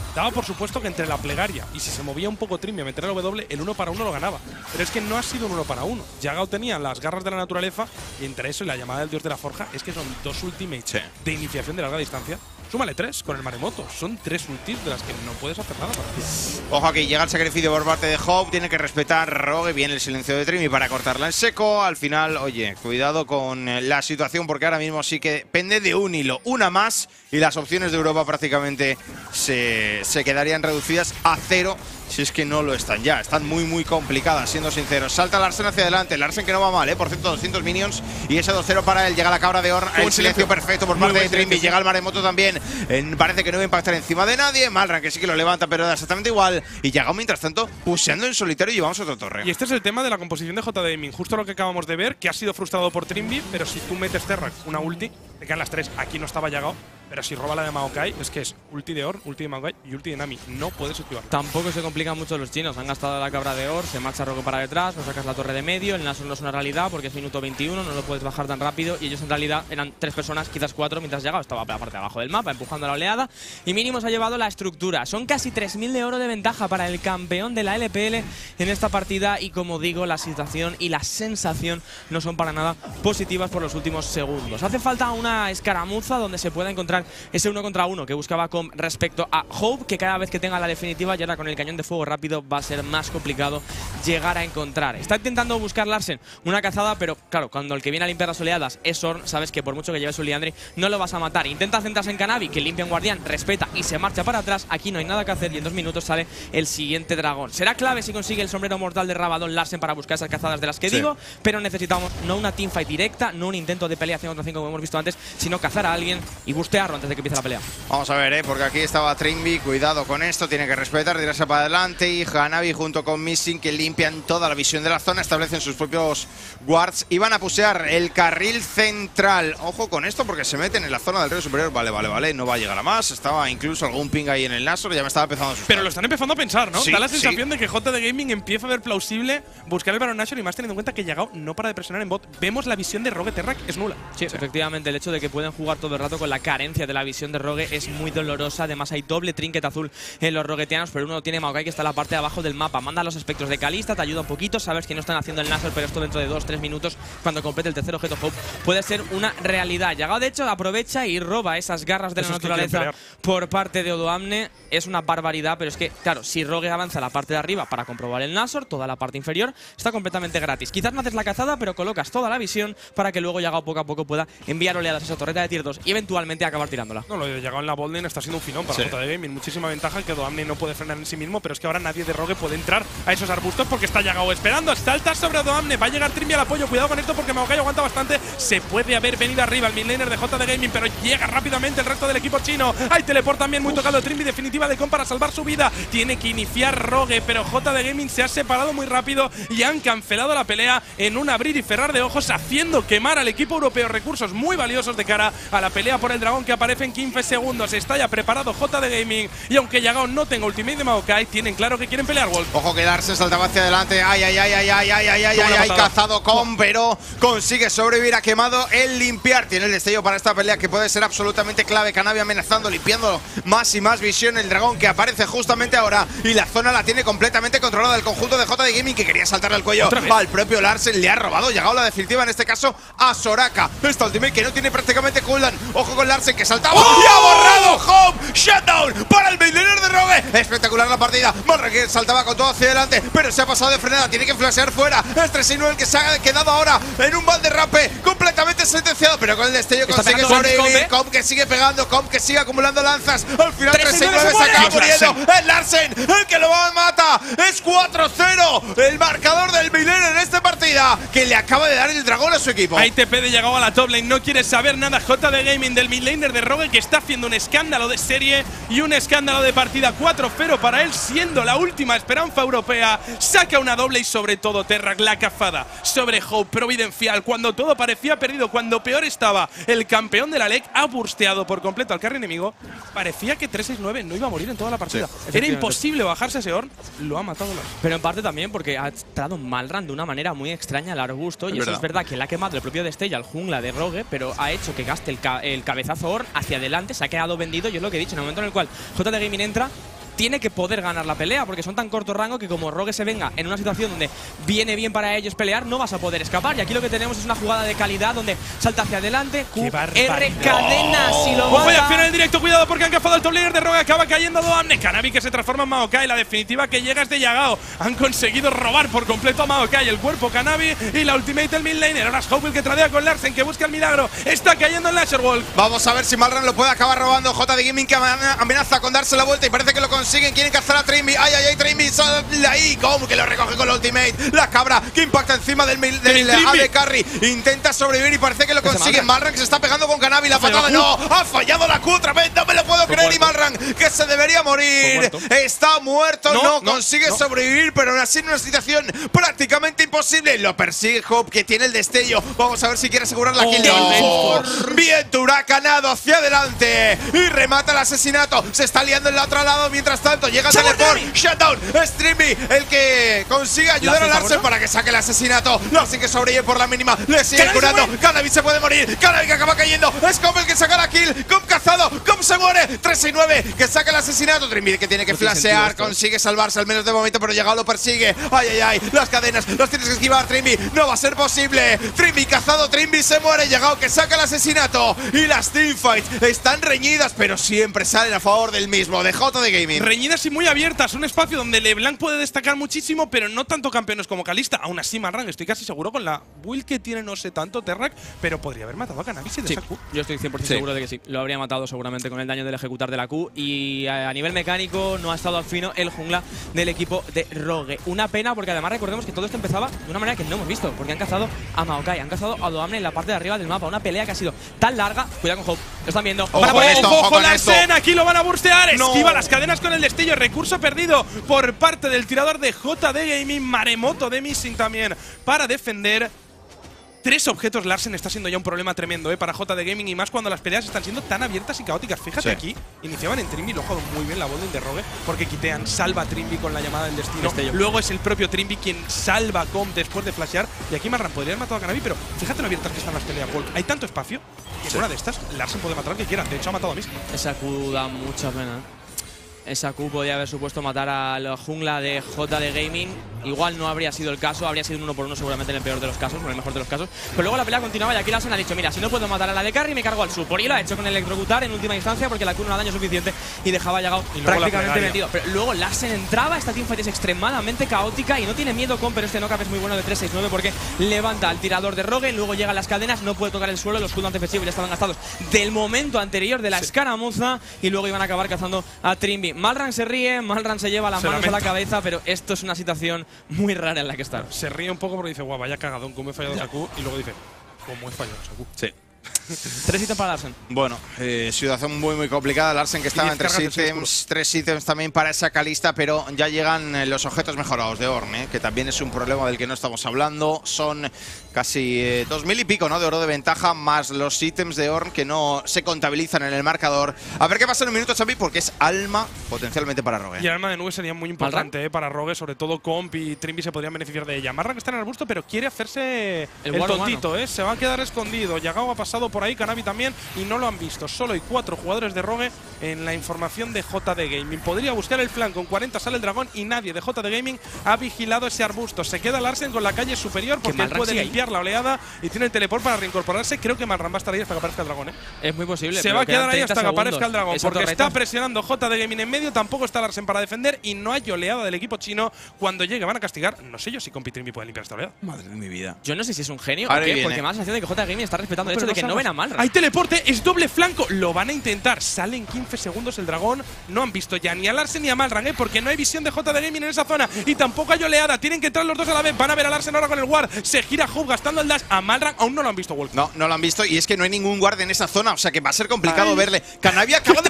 daba por supuesto que entre la plegaria y si se movía un poco Trimby a meter el W, el 1 para 1 lo ganaba. Pero es que no ha sido un 1 para 1. Yagao tenía las garras de la naturaleza y entre eso y la llamada del dios de la forja es que son 2 ultimates de iniciación de larga distancia. Súmale 3 con el maremoto. Son 3 ultis de las que no puedes hacer nada para ti. Ojo aquí, llega el sacrificio por parte de Hope. Tiene que respetar Rogue. Viene el silencio de Trimby para cortarla en seco. Al final, oye, cuidado con la situación porque ahora mismo sí que depende de un hilo. Una más y las opciones de Europa prácticamente se quedarían reducidas a 0. Si es que no lo están ya. Están muy complicadas, siendo sinceros. Salta Larsen hacia adelante. Larsen que no va mal, por cierto, 200 minions. Y ese 2-0 para él. Llega la cabra de Ornn. El silencio perfecto por parte de Trimby. Llega el maremoto también. Parece que no va a impactar encima de nadie. Malran que sí que lo levanta, pero da exactamente igual. Y Yagao, mientras tanto, puseando en solitario y llevamos otra torre. Y este es el tema de la composición de JD Gaming. Justo lo que acabamos de ver, que ha sido frustrado por Trimby, pero si tú metes Terrax, una ulti, te quedan las 3. Aquí no estaba Yagao. Pero si roba la de Maokai, es que es ulti de Ornn, ulti de Maokai y ulti de Nami. No puedes esquivar. Tampoco se complican mucho los chinos. Han gastado la cabra de Ornn, se marcha Rogue para detrás, no sacas la torre de medio. El Nashor no es una realidad porque es minuto 21, no lo puedes bajar tan rápido. Y ellos en realidad eran 3 personas, quizás 4, mientras Yagao estaba por la parte de abajo del mapa, empujando a la oleada. Y mínimo se ha llevado la estructura. Son casi 3000 de oro de ventaja para el campeón de la LPL en esta partida. Y como digo, la situación y la sensación no son para nada positivas por los últimos segundos. Hace falta una escaramuza donde se pueda encontrar ese 1 contra 1 que buscaba con respecto a Hope, que cada vez que tenga la definitiva y ahora con el cañón de fuego rápido va a ser más complicado llegar a encontrar. Está intentando buscar Larsen una cazada, pero claro, cuando el que viene a limpiar las oleadas es Ornn, sabes que por mucho que lleve su Liandry no lo vas a matar. Intenta centrarse en Kanavi, que limpia un guardián, respeta y se marcha para atrás. Aquí no hay nada que hacer y en 2 minutos sale el siguiente dragón. Será clave si consigue el sombrero mortal de Rabadon Larsen para buscar esas cazadas de las que digo, pero necesitamos no una teamfight directa, no un intento de pelea 5 contra 5 como hemos visto antes, sino cazar a alguien y bustearlo antes de que empiece la pelea. Vamos a ver, porque aquí estaba Trimby, cuidado con esto, tiene que respetar, tirarse para adelante y Hanabi junto con Missing que limpian toda la visión de la zona, establecen sus propios wards y van a pusear el carril central. Ojo con esto porque se meten en la zona del río superior, vale, no va a llegar a más, estaba incluso algún ping ahí en el Nashor, ya me estaba empezando a asustar. Pero lo están empezando a pensar, ¿no? Sí, da la sensación de que JD Gaming empieza a ver plausible buscar el Baron Nashor y más teniendo en cuenta que Yagao no para de presionar en bot. Vemos la visión de Rogue Terrac es nula. Sí, efectivamente, el hecho de que pueden jugar todo el rato con la carencia de la visión de Rogue es muy dolorosa. Además hay doble trinket azul en los roguetianos, pero uno tiene Maokai que está en la parte de abajo del mapa. Manda los espectros de Kalista, te ayuda un poquito, sabes que no están haciendo el Nashor, pero esto dentro de 2-3 minutos, cuando complete el tercer objeto Hope, puede ser una realidad. Yagao de hecho aprovecha y roba esas garras de la naturaleza por parte de Odoamne. Es una barbaridad, pero es que, claro, si Rogue avanza a la parte de arriba para comprobar el Nashor, toda la parte inferior está completamente gratis. Quizás no haces la cazada, pero colocas toda la visión para que luego Yagao poco a poco pueda enviar oleadas a esa torreta de tier 2 y eventualmente acabar tirándola. No, lo de Yagao en la botlane está siendo un filón para JD Gaming. Muchísima ventaja que Odoamne no puede frenar en sí mismo, pero es que ahora nadie de Rogue puede entrar a esos arbustos porque está Yagao esperando. Salta sobre Odoamne, va a llegar Trimby al apoyo. Cuidado con esto porque Maokai aguanta bastante. Se puede haber venido arriba el midlaner de JD Gaming, pero llega rápidamente el resto del equipo chino. Hay teleport también muy tocado Trimby, definitiva de con para salvar su vida. Tiene que iniciar Rogue, pero JD Gaming se ha separado muy rápido y han cancelado la pelea en un abrir y cerrar de ojos, haciendo quemar al equipo europeo recursos muy valiosos de cara a la pelea por el dragón que aparece en 15 segundos. Está ya preparado JD Gaming y aunque Yagao no tenga ultimate de Maokai, tienen claro que quieren pelear, Wolf. Ojo que Larsen saltaba hacia adelante. Ay, cazado con, pero consigue sobrevivir, ha quemado el limpiar. Tiene el destello para esta pelea que puede ser absolutamente clave. Kanavi amenazando, limpiando más y más visión. El dragón que aparece justamente ahora y la zona la tiene completamente controlada el conjunto de JD Gaming, que quería saltarle al cuello al propio Larsen. Le ha robado, llegado la definitiva en este caso a Soraka. Esta ultimate que no tiene prácticamente cooldown. Ojo con Larsen que saltaba y ha borrado Hope. Shutdown para el midlaner de Rogue. Espectacular la partida. Malran que saltaba con todo hacia adelante, pero se ha pasado de frenada. Tiene que flashear fuera. Es 3-9 el que se ha quedado ahora en un balderrape completamente sentenciado, pero con el destello consigue sobrevivir. Comp que sigue pegando, Comp que sigue acumulando lanzas. Al final 3-9 se acaba muriendo. Es Larsen el que lo mata. Es 4-0 el marcador del midlaner en esta partida, que le acaba de dar el dragón a su equipo. Ahí TP de llegado a la top lane. No quiere saber nada JD Gaming del midlaner de Rogue, que está haciendo un escándalo de serie y un escándalo de partida. 4-0 para él, siendo la última esperanza europea. Saca una doble y sobre todo Terrac, la cazada sobre Hope Providencial. Cuando todo parecía perdido, cuando peor estaba el campeón de la LEC, ha bursteado por completo al carry enemigo. Parecía que 3-6-9 no iba a morir en toda la partida. Era imposible bajarse ese Ornn. Lo ha matado Larsen. Pero en parte también porque ha entrado Malran de una manera muy extraña al arbusto. Y eso es verdad que le ha quemado el propio destello al jungla de Rogue, pero ha hecho que gaste el cabezazo Ornn hacia adelante. Se ha quedado vendido. Yo es lo que he dicho, en el momento en el cual JD Gaming entra, tiene que poder ganar la pelea, porque son tan corto rango que como Rogue se venga en una situación donde viene bien para ellos pelear, no vas a poder escapar. Y aquí lo que tenemos es una jugada de calidad donde salta hacia adelante, Q, R, cadenas y lo Ojo, mata. acción en el directo, cuidado porque han cazado al top laner de Rogue, acaba cayendo Doamne. Kanavi que se transforma en Maokai, la definitiva que llega es de Yagao. Han conseguido robar por completo a Maokai, el cuerpo Kanavi y la ultimate del mid laner. Ahora es Hopewell que tradea con Larsen, que busca el milagro. Está cayendo en Lasherwolf. Vamos a ver si Malran lo puede acabar robando. JD Gaming que amenaza con darse la vuelta y parece que lo consiguen. Quieren cazar a Trimby. ¡Ay, ay, ay! Trimby sale ahí. ¿Cómo que lo recoge con la ultimate? La cabra que impacta encima del AD Carry. Intenta sobrevivir y parece que lo consigue. Malran que se está pegando con Kanavi. La patada no. Ha fallado la Q otra vez. No me lo puedo creer. Y Malran que se debería morir. Está muerto. No consigue sobrevivir, pero aún así en una situación prácticamente imposible. Lo persigue Hope que tiene el destello. Vamos a ver si quiere asegurar la kill. Bien, huracanado hacia adelante y remata el asesinato. Se está liando en el otro lado. Mientras tanto llega el teleport. Shutdown. Streamy el que consigue ayudar a Larsen para que saque el asesinato. Larsen que sobrevive por la mínima. Le sigue curando. Kanavi se puede morir. Kanavi que acaba cayendo. Es Comp el que saca la kill. Comp cazado. Comp se muere. 3-6-9 que saca el asesinato. Streamy que tiene que flashear. Consigue salvarse al menos de momento, pero llegado lo persigue. Ay, ay, ay. Las cadenas los tienes que esquivar, Trimby. No va a ser posible. Trimby cazado. Trimby se muere. Llegado que saca el asesinato. Y las teamfights están reñidas, pero siempre salen a favor del mismo, de JD Gaming. Reñidas y muy abiertas. Un espacio donde LeBlanc puede destacar muchísimo, pero no tanto campeones como Kalista. Aún así, Malran, estoy casi seguro con la build que tiene, no sé tanto, Terrak, pero podría haber matado a Kanavi de esa Q. Yo estoy 100% seguro de que sí. Lo habría matado seguramente con el daño del ejecutar de la Q. Y a nivel mecánico no ha estado al fino el jungla del equipo de Rogue. Una pena porque además recordemos que todo esto empezaba de una manera que no hemos visto, porque han cazado a Maokai, han cazado a Doamne en la parte de arriba del mapa. Una pelea que ha sido tan larga. Cuidado con Hope, lo están viendo. Ojo, Larsen, aquí lo van a burstear. Esquiva las cadenas con el destello. Recurso perdido por parte del tirador de JD Gaming. Maremoto de Missing también para defender. 3 objetos Larsen está siendo ya un problema tremendo para JD Gaming, y más cuando las peleas están siendo tan abiertas y caóticas. Fíjate aquí, iniciaban en Trimby, lo ha jugado muy bien la bowling de Rogue, porque quitean, salva a Trimby con la llamada del destino. Luego es el propio Trimby quien salva a Comp después de flashear. Y aquí Malran podría haber matado a Kanavi, pero fíjate lo abiertas que están las peleas, Walk. Hay tanto espacio que en una de estas Larsen puede matar al que quiera. De hecho, ha matado a Missing. Esa Q da mucha pena. Esa Q podía haber supuesto matar a la jungla de JD Gaming. Igual no habría sido el caso, habría sido un 1 por 1 seguramente en el peor de los casos, en el mejor de los casos. Pero luego la pelea continuaba y aquí Larsen ha dicho: mira, si no puedo matar a la de carry, me cargo al support. Y lo ha hecho con electrocutar en última instancia porque la Q no da daño suficiente y dejaba llegado prácticamente metido. Pero luego Larsen entraba, esta teamfight es extremadamente caótica y no tiene miedo con, pero este knockup es muy bueno de 3-6-9 porque levanta al tirador de Rogue, luego llegan las cadenas, no puede tocar el suelo, los cooldowns defensivos ya estaban gastados del momento anterior de la escaramuza y luego iban a acabar cazando a Trimby. Malran se ríe, Malran se lleva las manos a la cabeza, pero esto es una situación muy rara en la que está. Se ríe un poco porque dice: guau, vaya cagadón, cómo he fallado esa Q. Y luego dice: ¿cómo he fallado esa Q? Sí. 3 ítems para Larsen. Bueno, situación muy complicada. Larsen que estaba en 3 ítems también para esa Kalista, pero ya llegan los objetos mejorados de Ornn, que también es un problema del que no estamos hablando. Son casi 2000 y pico, ¿no?, de oro de ventaja, más los ítems de Ornn que no se contabilizan en el marcador. A ver qué pasa en un minuto, Xavi, porque es alma potencialmente para Rogue. Y el alma de nube sería muy importante para Rogue, sobre todo Comp y Trimby se podrían beneficiar de ella. Malran está en el arbusto, pero quiere hacerse el tontito, se va a quedar escondido. Yagao ha pasado por ahí, Kanavi también, y no lo han visto. Solo hay 4 jugadores de Rogue en la información de JD Gaming. Podría buscar el flanco, con 40 sale el dragón y nadie de JD Gaming ha vigilado ese arbusto. Se queda Larsen con la calle superior porque él puede limpiar la oleada y tiene el teleport para reincorporarse. Creo que Malran va a estar ahí hasta que aparezca el dragón. Es muy posible. Se va a quedar ahí hasta que aparezca el dragón, porque está presionando JD Gaming en medio. Tampoco está Larsen para defender y no hay oleada del equipo chino. Cuando llegue van a castigar. No sé yo si Comp y Trimby pueden limpiar esta oleada. Madre de mi vida. Yo no sé si es un genio o qué, porque me da la sensación de que JD Gaming está respetando el hecho de que no ven a Malran. Hay teleporte, es doble flanco. Lo van a intentar. Salen 15 segundos el dragón. No han visto ya ni a Larsen ni a Malran, porque no hay visión de JD Gaming en esa zona. Y tampoco hay oleada. Tienen que entrar los dos a la vez. Van a ver a Larsen ahora con el ward. Se gira Hope gastando el dash. A Malran aún no lo han visto, Wolf. No lo han visto. Y es que no hay ningún guard en esa zona. O sea que va a ser complicado verle. Kanavi acaba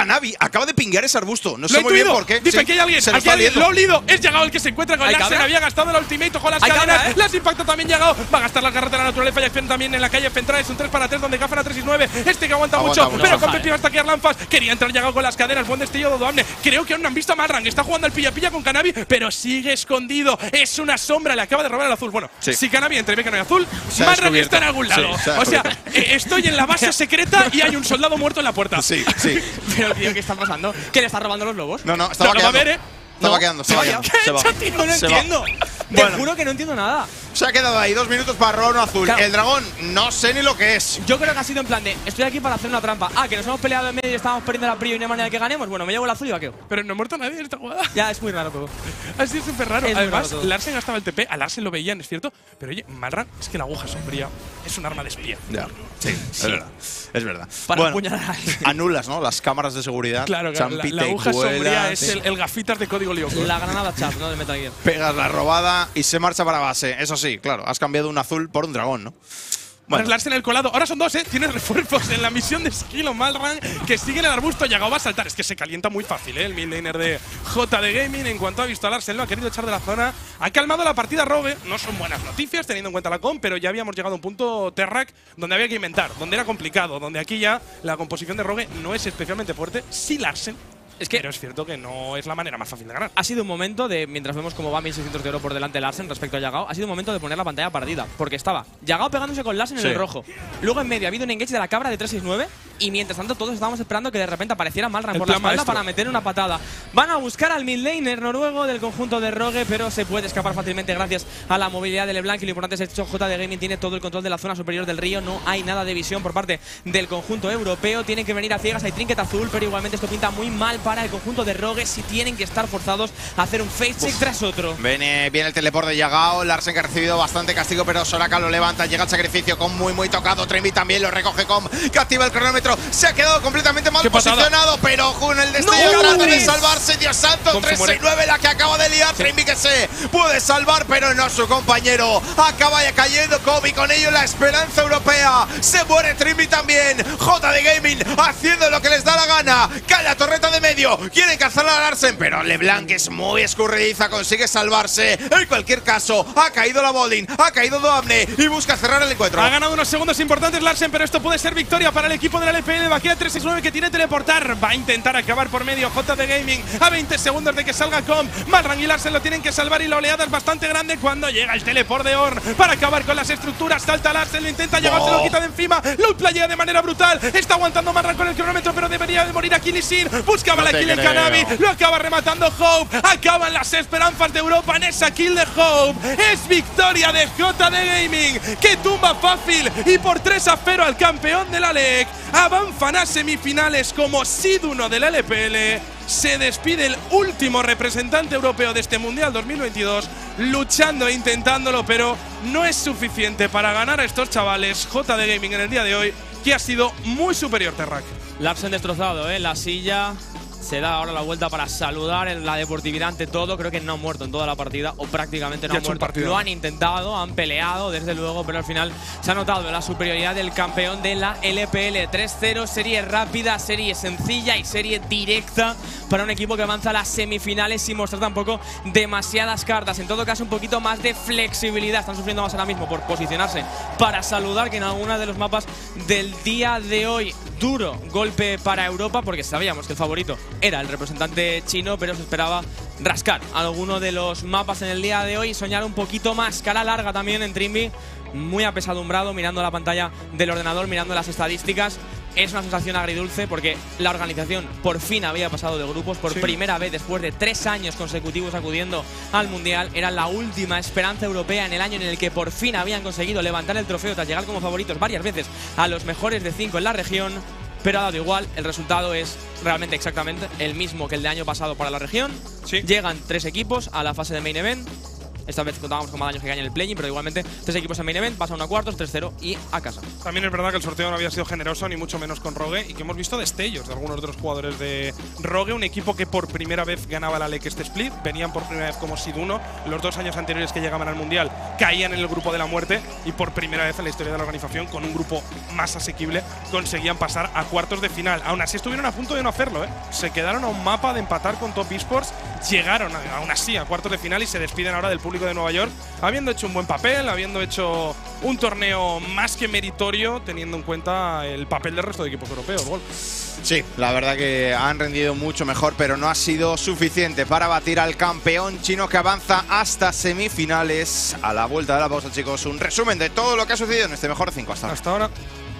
de pinguear ese arbusto. No sé muy bien por qué. Dice que hay alguien. Aquí alguien lo ha olido. Es Yagao el que se encuentra con Larsen. Había gastado la ultimate. Ojo las cadenas. Las impacta también Yagao. Va a gastar la carretera de la naturaleza y acción también en la calle central. Es un 3 para 3. antes, donde gafan a 3 y 9. Este que aguanta mucho, pero con Pepi va a stackear Lanfas. Quería entrar Yagao con las cadenas. Buen destello de Doamne. Creo que aún no han visto a Malrang. Está jugando al pilla-pilla con Kanavi, pero sigue escondido. Es una sombra. Le acaba de robar el azul. Bueno, si Kanavi entre ve que no hay azul, Malrang está en algún lado. O sea, estoy en la base secreta y hay un soldado muerto en la puerta. Sí. Pero, tío, ¿qué está pasando? ¿Que le está robando los lobos? No, estaba quedando. Estaba quedando. ¿Qué no entiendo. Te juro que no entiendo nada. Se ha quedado ahí 2 minutos para robar uno azul. Claro. El dragón, no sé ni lo que es. Yo creo que ha sido en plan de, estoy aquí para hacer una trampa. Que nos hemos peleado en medio y estábamos perdiendo la prio y no hay manera de que ganemos. Bueno, me llevo el azul y vaqueo. Pero no ha muerto nadie en esta jugada. Ya, es muy raro todo. Ha sido súper raro. Además, Larsen gastaba el TP. A Larsen lo veían, es cierto. Pero oye, Malrang, es que la aguja sombría es un arma de espía. Ya. Sí. Es verdad. Para apuñalar a alguien. Anulas, ¿no? Las cámaras de seguridad. Claro, la aguja sombría es el gafitas de código lyoko. La granada chat, ¿no? De Metal Gear. Pegas la robada y se marcha para base. Eso sí, claro, has cambiado un azul por un dragón, ¿no? Bueno. Larsen el colado. Ahora son 2, ¿eh? Tienes refuerzos en la misión de Skilo Malrang, que sigue en el arbusto. Yagao va a saltar. Es que se calienta muy fácil, ¿eh? El midlaner de JD Gaming. En cuanto ha visto a Larsen, lo ha querido echar de la zona. Ha calmado la partida Rogue. No son buenas noticias, teniendo en cuenta la comp, pero ya habíamos llegado a un punto Terrac donde había que inventar, donde era complicado, donde aquí ya la composición de Rogue no es especialmente fuerte. Sí, Larsen. Pero es cierto que no es la manera más fácil de ganar. Ha sido un momento de, mientras vemos cómo va 1600 de oro por delante Larsen respecto a Yagao, ha sido un momento de poner la pantalla perdida. Porque estaba Yagao pegándose con Larsen en el rojo. Luego en medio ha habido un engage de la cabra de 369. Y mientras tanto todos estábamos esperando que de repente apareciera Malrang por la espalda para meter una patada. Van a buscar al midlaner noruego del conjunto de Rogue, pero se puede escapar fácilmente gracias a la movilidad de LeBlanc. Y lo importante es que JD Gaming tiene todo el control de la zona superior del río. No hay nada de visión por parte del conjunto europeo. Tienen que venir a ciegas. Hay trinket azul, pero igualmente esto pinta muy mal para el conjunto de Rogue. Si tienen que estar forzados a hacer un face check tras otro. Viene el teleport de Yagao. Larsen que ha recibido bastante castigo, pero Soraka lo levanta. Llega el sacrificio con muy tocado. Trimby también lo recoge con que activa el cronómetro. Se ha quedado completamente mal posicionado, pero con el destello trata de salvarse. Dios santo, 369 la que acaba de liar. Trimby que se puede salvar, pero no su compañero. Acaba ya cayendo Kobe, con ello la esperanza europea. Se muere Trimby también. JD Gaming haciendo lo que les da la gana. Cae la torreta de medio. Quieren cazar a Larsen, pero LeBlanc es muy escurridiza, consigue salvarse. En cualquier caso, ha caído la Bolding, ha caído Doamne y busca cerrar el encuentro. Ha ganado unos segundos importantes Larsen, pero esto puede ser victoria para el equipo de la LPL. Vaquea 369 que tiene teleportar. Va a intentar acabar por medio JD Gaming a 20 segundos de que salga Com. Malrang y Larsen lo tienen que salvar y la oleada es bastante grande cuando llega el teleport de Ornn para acabar con las estructuras. Salta Larsen, lo intenta llegar, se lo quita de encima. Loot llega de manera brutal. Está aguantando Malrang con el cronómetro, pero debería de morir aquí Lisin. Buscaba la kill en Kanavi. Lo acaba rematando Hope. Acaban las esperanzas de Europa en esa kill de Hope. Es victoria de JD Gaming, que tumba fácil y por 3-0 al campeón de la LEC. Avanzan a semifinales como Seed 1 de la LPL. Se despide el último representante europeo de este Mundial 2022, luchando e intentándolo, pero no es suficiente para ganar a estos chavales. JD Gaming en el día de hoy, que ha sido muy superior Terrac. Larsen destrozado, la silla. Se da ahora la vuelta para saludar en la deportividad ante todo. Creo que no han muerto en toda la partida, o prácticamente no han muerto. Lo han intentado, han peleado, desde luego, pero al final se ha notado la superioridad del campeón de la LPL. 3-0, serie rápida, serie sencilla y serie directa para un equipo que avanza a las semifinales sin mostrar tampoco demasiadas cartas. En todo caso, un poquito más de flexibilidad. Están sufriendo más ahora mismo por posicionarse para saludar que en alguna de los mapas del día de hoy. Duro golpe para Europa, porque sabíamos que el favorito era el representante chino, pero se esperaba rascar alguno de los mapas en el día de hoy y soñar un poquito más. Cara larga también en Trimby, muy apesadumbrado, mirando la pantalla del ordenador, mirando las estadísticas. Es una sensación agridulce porque la organización por fin había pasado de grupos por primera vez después de 3 años consecutivos acudiendo al Mundial. Era la última esperanza europea en el año en el que por fin habían conseguido levantar el trofeo tras llegar como favoritos varias veces a los mejores de 5 en la región. Pero ha dado igual, el resultado es realmente exactamente el mismo que el de año pasado para la región. Llegan 3 equipos a la fase de Main Event. Esta vez contábamos con más daños que gana en el play-in, pero igualmente 3 equipos en Main Event, pasan a cuartos, 3-0 y a casa. También es verdad que el sorteo no había sido generoso, ni mucho menos con Rogue, y que hemos visto destellos de algunos de los jugadores de Rogue, un equipo que por primera vez ganaba la LEC este split, venían por primera vez como Seed 1, los 2 años anteriores que llegaban al Mundial caían en el grupo de la muerte, y por primera vez en la historia de la organización, con un grupo más asequible, conseguían pasar a cuartos de final. Aún así estuvieron a punto de no hacerlo, Se quedaron a un mapa de empatar con Top Esports, llegaron aún así a cuartos de final y se despiden ahora del público público de Nueva York, habiendo hecho un buen papel, habiendo hecho un torneo más que meritorio, teniendo en cuenta el papel del resto de equipos europeos. Wolf. Sí, la verdad que han rendido mucho mejor, pero no ha sido suficiente para batir al campeón chino que avanza hasta semifinales. A la vuelta de la pausa, chicos, un resumen de todo lo que ha sucedido en este mejor 5 hasta ahora.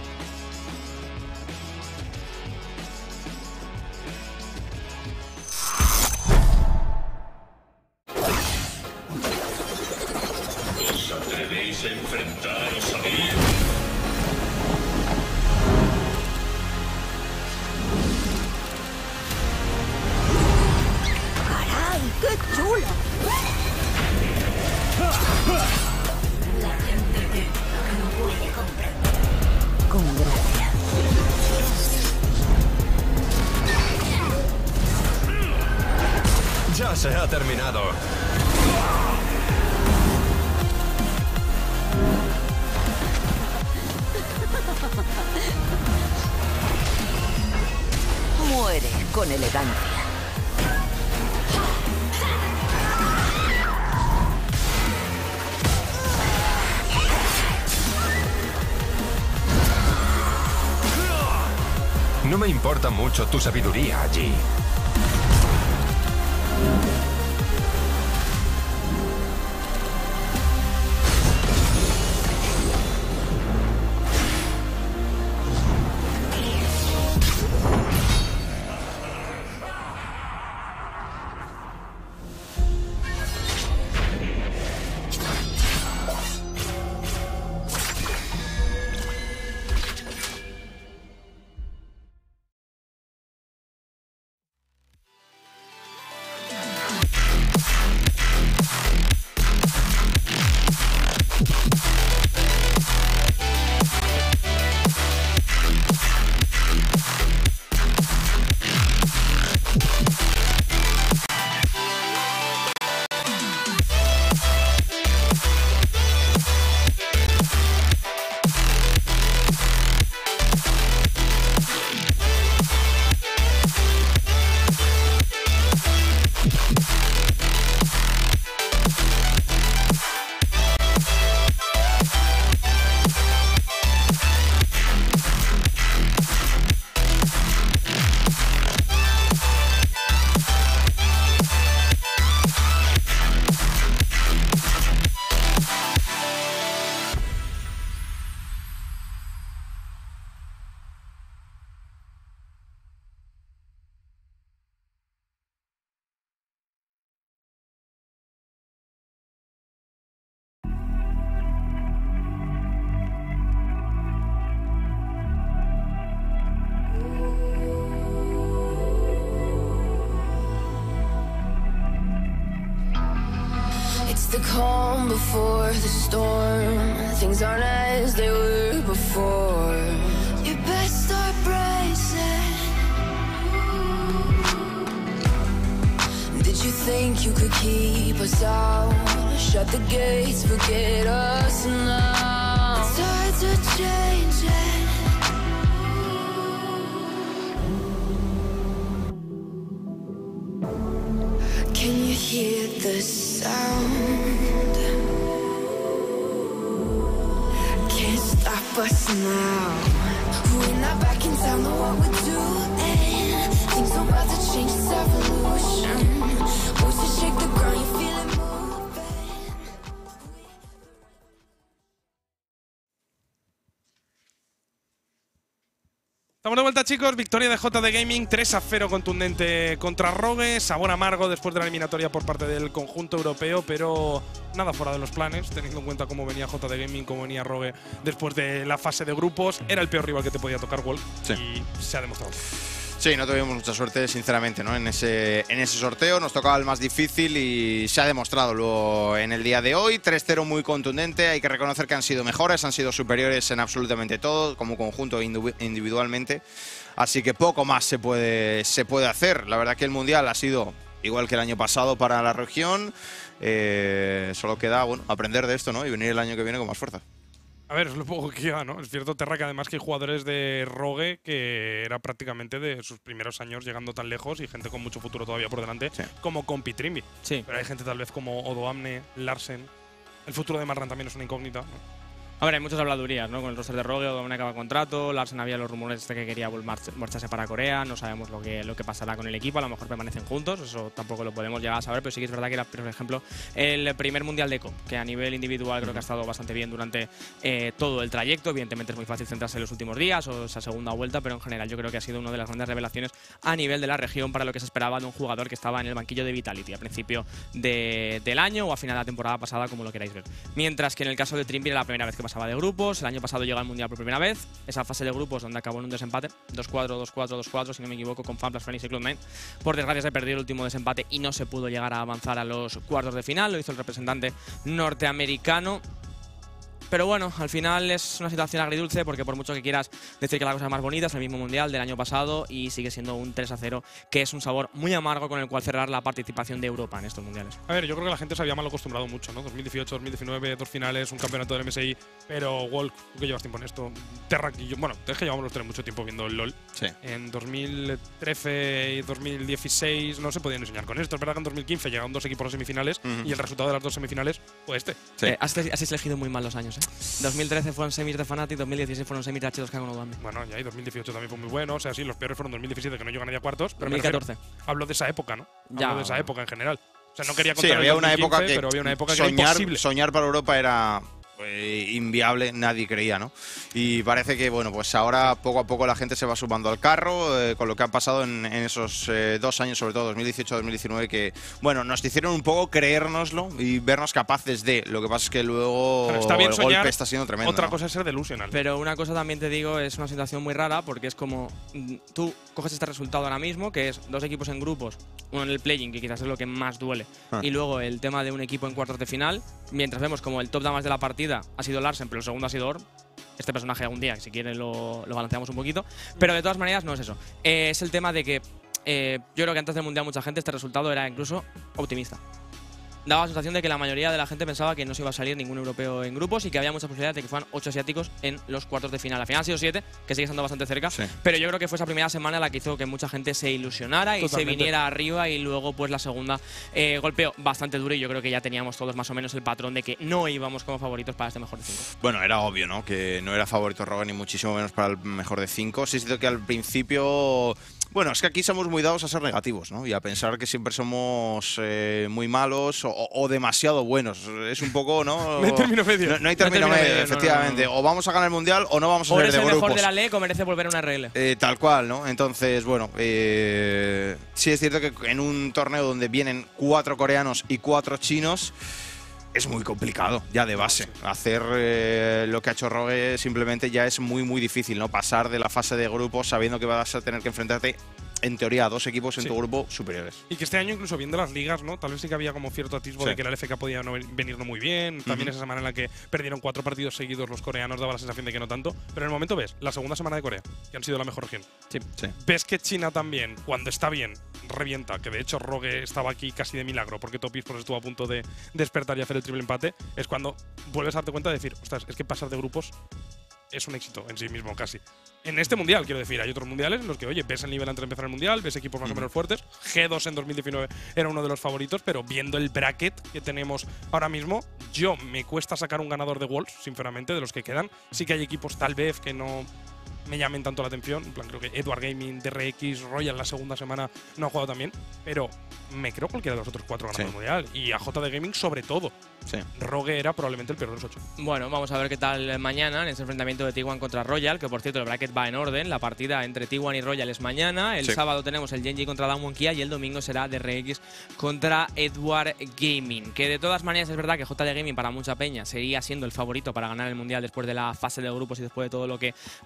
¿Os atrevéis a enfrentaros a mí? ¡Caray, qué chulo! La gente no puede comprender. Con gracia. Ya se ha terminado. Muere con elegancia. No me importa mucho tu sabiduría allí. The calm before the storm. Things aren't as they were before. You best start bracing. Did you think you could keep us out? Shut the gates, forget us now. Tides are changing. Can you hear the sound? Can't stop us now. We're not back in town, know what we're doing. Things are about to change, it's evolution. Voices shake the ground, you feel it moving. Estamos de vuelta, chicos. Victoria de JD Gaming, 3-0 contundente contra Rogue. Sabor amargo después de la eliminatoria por parte del conjunto europeo, pero nada fuera de los planes, teniendo en cuenta cómo venía JD Gaming, cómo venía Rogue después de la fase de grupos. Era el peor rival que te podía tocar, Wolf, sí. Y se ha demostrado. Sí, no tuvimos mucha suerte, sinceramente, ¿no? En ese sorteo nos tocaba el más difícil y se ha demostrado luego en el día de hoy. 3-0 muy contundente, hay que reconocer que han sido mejores, han sido superiores en absolutamente todo, como conjunto individualmente. Así que poco más se puede hacer. La verdad que el Mundial ha sido igual que el año pasado para la región. Solo queda, bueno, aprender de esto, ¿no? Y venir el año que viene con más fuerza. A ver, es lo poco que queda, ¿no? Es cierto, Terra, que además que hay jugadores de Rogue que era prácticamente de sus primeros años llegando tan lejos y gente con mucho futuro todavía por delante, como Compi Trimby. Sí. Pero hay gente tal vez como Odoamne, Larsen. El futuro de Marran también es una incógnita, ¿no? A ver, hay muchas habladurías, ¿no? Con el roster de Rogue, Odoamne acaba contrato, Larsen había los rumores de que quería marcharse para Corea, no sabemos lo que pasará con el equipo, a lo mejor permanecen juntos, eso tampoco lo podemos llegar a saber, pero sí que es verdad que era, por ejemplo, el primer mundial de comp, que a nivel individual creo que ha estado bastante bien durante todo el trayecto. Evidentemente es muy fácil centrarse en los últimos días o esa segunda vuelta, pero en general yo creo que ha sido una de las grandes revelaciones a nivel de la región para lo que se esperaba de un jugador que estaba en el banquillo de Vitality a principio del año o a final de la temporada pasada, como lo queráis ver. Mientras que en el caso de Trimby era la primera vez que pasaba de grupos. El año pasado llegó al Mundial por primera vez. Esa fase de grupos donde acabó en un desempate. 2-4, 2-4, 2-4, si no me equivoco, con Fanplas, Phoenix y Cloud9. Por desgracia se perdió el último desempate y no se pudo llegar a avanzar a los cuartos de final. Lo hizo el representante norteamericano. Pero bueno, al final es una situación agridulce porque por mucho que quieras decir que la cosa es más bonita, es el mismo Mundial del año pasado y sigue siendo un 3-0, que es un sabor muy amargo con el cual cerrar la participación de Europa en estos Mundiales. A ver, yo creo que la gente se había mal acostumbrado mucho, ¿no? 2018, 2019, 2 finales, un campeonato del MSI, pero Walk, tú que llevas tiempo en esto, Terra, y yo, bueno, es que llevamos los tres mucho tiempo viendo el LoL. Sí. En 2013 y 2016 no se podían enseñar con esto. Es verdad que en 2015 llegaron 2 equipos a semifinales y el resultado de las 2 semifinales fue este. Sí. Has elegido muy mal los años, ¿eh? 2013 fueron semis de Fnatic, 2016 fueron semis de H2K con Odoamne. Bueno, y ahí 2018 también fue muy bueno. O sea, sí, los peores fueron 2017, que no llegó nadie a cuartos. Pero 2014. Hablo de esa época, ¿no? Ya. Hablo de esa época en general. O sea, no quería Sí, contar había el una 2015, época que pero había una época que era imposible. soñar para Europa era inviable, nadie creía, ¿no? Y parece que, bueno, pues ahora poco a poco la gente se va sumando al carro con lo que han pasado en esos 2 años, sobre todo 2018-2019, que, bueno, nos hicieron un poco creérnoslo y vernos capaces de. Lo que pasa es que luego Pero está bien el soñar, golpe está siendo tremendo. Otra ¿no? cosa es ser delusional. Pero una cosa también te digo, es una situación muy rara porque es como tú coges este resultado ahora mismo, que es 2 equipos en grupos, uno en el play-in, que quizás es lo que más duele, y luego el tema de un equipo en cuartos de final, mientras vemos como el top damas de la partida ha sido Larsen, pero el segundo ha sido Orb. Este personaje algún día, si quieren, lo balanceamos un poquito. Pero de todas maneras no es eso. Es el tema de que yo creo que antes del Mundial mucha gente este resultado era incluso optimista. Daba la sensación de que la mayoría de la gente pensaba que no se iba a salir ningún europeo en grupos y que había muchas posibilidades de que fueran 8 asiáticos en los cuartos de final. Al final han sido 7, que sigue estando bastante cerca, pero yo creo que fue esa primera semana la que hizo que mucha gente se ilusionara y Totalmente. se viniera arriba, y luego pues la segunda golpeó bastante duro y yo creo que ya teníamos todos más o menos el patrón de que no íbamos como favoritos para este mejor de 5. Bueno, era obvio, ¿no? Que no era favorito Rogue ni muchísimo menos para el mejor de 5. Sí, es cierto que al principio… Bueno, es que aquí somos muy dados a ser negativos, ¿no? Y a pensar que siempre somos muy malos o demasiado buenos. Es un poco, ¿no? No hay término medio. No hay término medio, efectivamente. No. O vamos a ganar el Mundial o no vamos a O ser eres de el grupos. mejor de la LEC o merece volver a una RL. Tal cual, ¿no? Entonces, bueno, sí es cierto que en un torneo donde vienen 4 coreanos y 4 chinos, es muy complicado ya de base. Hacer lo que ha hecho Rogue simplemente ya es muy, muy difícil, ¿no? Pasar de la fase de grupos sabiendo que vas a tener que enfrentarte, en teoría, a 2 equipos en tu grupo superiores. Y que este año, incluso viendo las ligas, ¿no? Tal vez sí que había como cierto atisbo de que la LFK podía venir no muy bien. También esa semana en la que perdieron 4 partidos seguidos los coreanos daba la sensación de que no tanto. Pero en el momento ves la segunda semana de Corea, que han sido la mejor región. Sí. Ves que China también, cuando está bien, revienta. Que de hecho Rogue estaba aquí casi de milagro, porque Top Esports estuvo a punto de despertar y hacer el triple empate. Es cuando vuelves a darte cuenta de decir, ostras, es que pasar de grupos es un éxito en sí mismo, casi. En este mundial, quiero decir, hay otros mundiales en los que, oye, ves el nivel antes de empezar el mundial, ves equipos más o menos fuertes. G2 en 2019 era uno de los favoritos, pero viendo el bracket que tenemos ahora mismo, yo me cuesta sacar un ganador de Worlds, sinceramente, de los que quedan. Sí que hay equipos tal vez que no me llamen tanto la atención. En plan, creo que Edward Gaming, DRX, Royal la segunda semana no ha jugado tan bien, pero me creo cualquiera de los otros 4 ganadores del mundial. Y a JD Gaming sobre todo. Rogue era probablemente el peor de los 8. Bueno, vamos a ver qué tal mañana en ese enfrentamiento de T1 contra Royal, que por cierto el bracket va en orden. La partida entre T1 y Royal es mañana. El sábado tenemos el Genji contra Damwon Kia y el domingo será DRX contra Edward Gaming. Que de todas maneras es verdad que JD Gaming para mucha peña seguía siendo el favorito para ganar el mundial después de la fase de grupos y después de todo lo que habíamos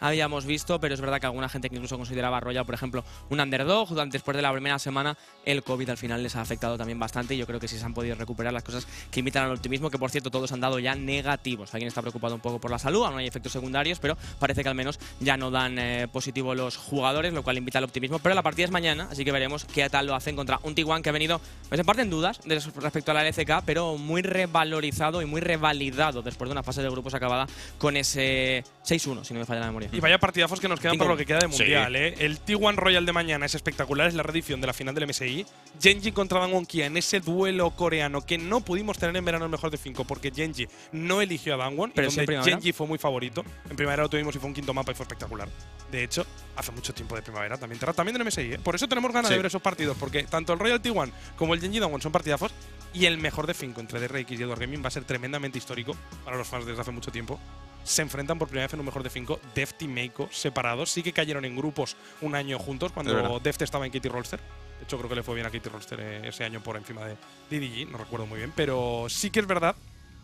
visto, pero es verdad que alguna gente que incluso consideraba a Royal, por ejemplo, un underdog, después de la primera semana, el COVID al final les ha afectado también bastante y yo creo que sí se han podido recuperar las cosas que invitan al optimismo, que por cierto todos han dado ya negativos. Alguien está preocupado un poco por la salud, aún no hay efectos secundarios, pero parece que al menos ya no dan positivo los jugadores, lo cual invita al optimismo. Pero la partida es mañana, así que veremos qué tal lo hacen contra un T1 que ha venido, pues en parte en dudas respecto a la LCK, pero muy revalorizado y muy revalidado después de una fase de grupos acabada con ese 6-1, si no me falla la memoria. Y vaya partidazos que nos quedan por lo que queda de Mundial, Sí. El T1 Royal de mañana es espectacular, es la reedición de la final del MSI. Genji contra Dangwon Kia en ese duelo coreano que no pudimos tener en verano el mejor de 5 porque Genji no eligió a Dangwon, Pero y sí en donde primavera. Genji fue muy favorito. En primavera lo tuvimos y fue un quinto mapa y fue espectacular. De hecho, hace mucho tiempo de primavera también. También del MSI, Por eso tenemos ganas Sí. de ver esos partidos, porque tanto el Royal T1 como el Genji Dangwon son partidazos. Y el mejor de 5 entre DRX y Edward Gaming va a ser tremendamente histórico para los fans desde hace mucho tiempo. Se enfrentan por primera vez en un mejor de 5 Deft y Meiko separados. Sí que cayeron en grupos un año juntos Es cuando verdad. Deft estaba en Katie Rolster. De hecho, creo que le fue bien a Katie Rolster ese año por encima de DDG, no recuerdo muy bien. Pero sí que es verdad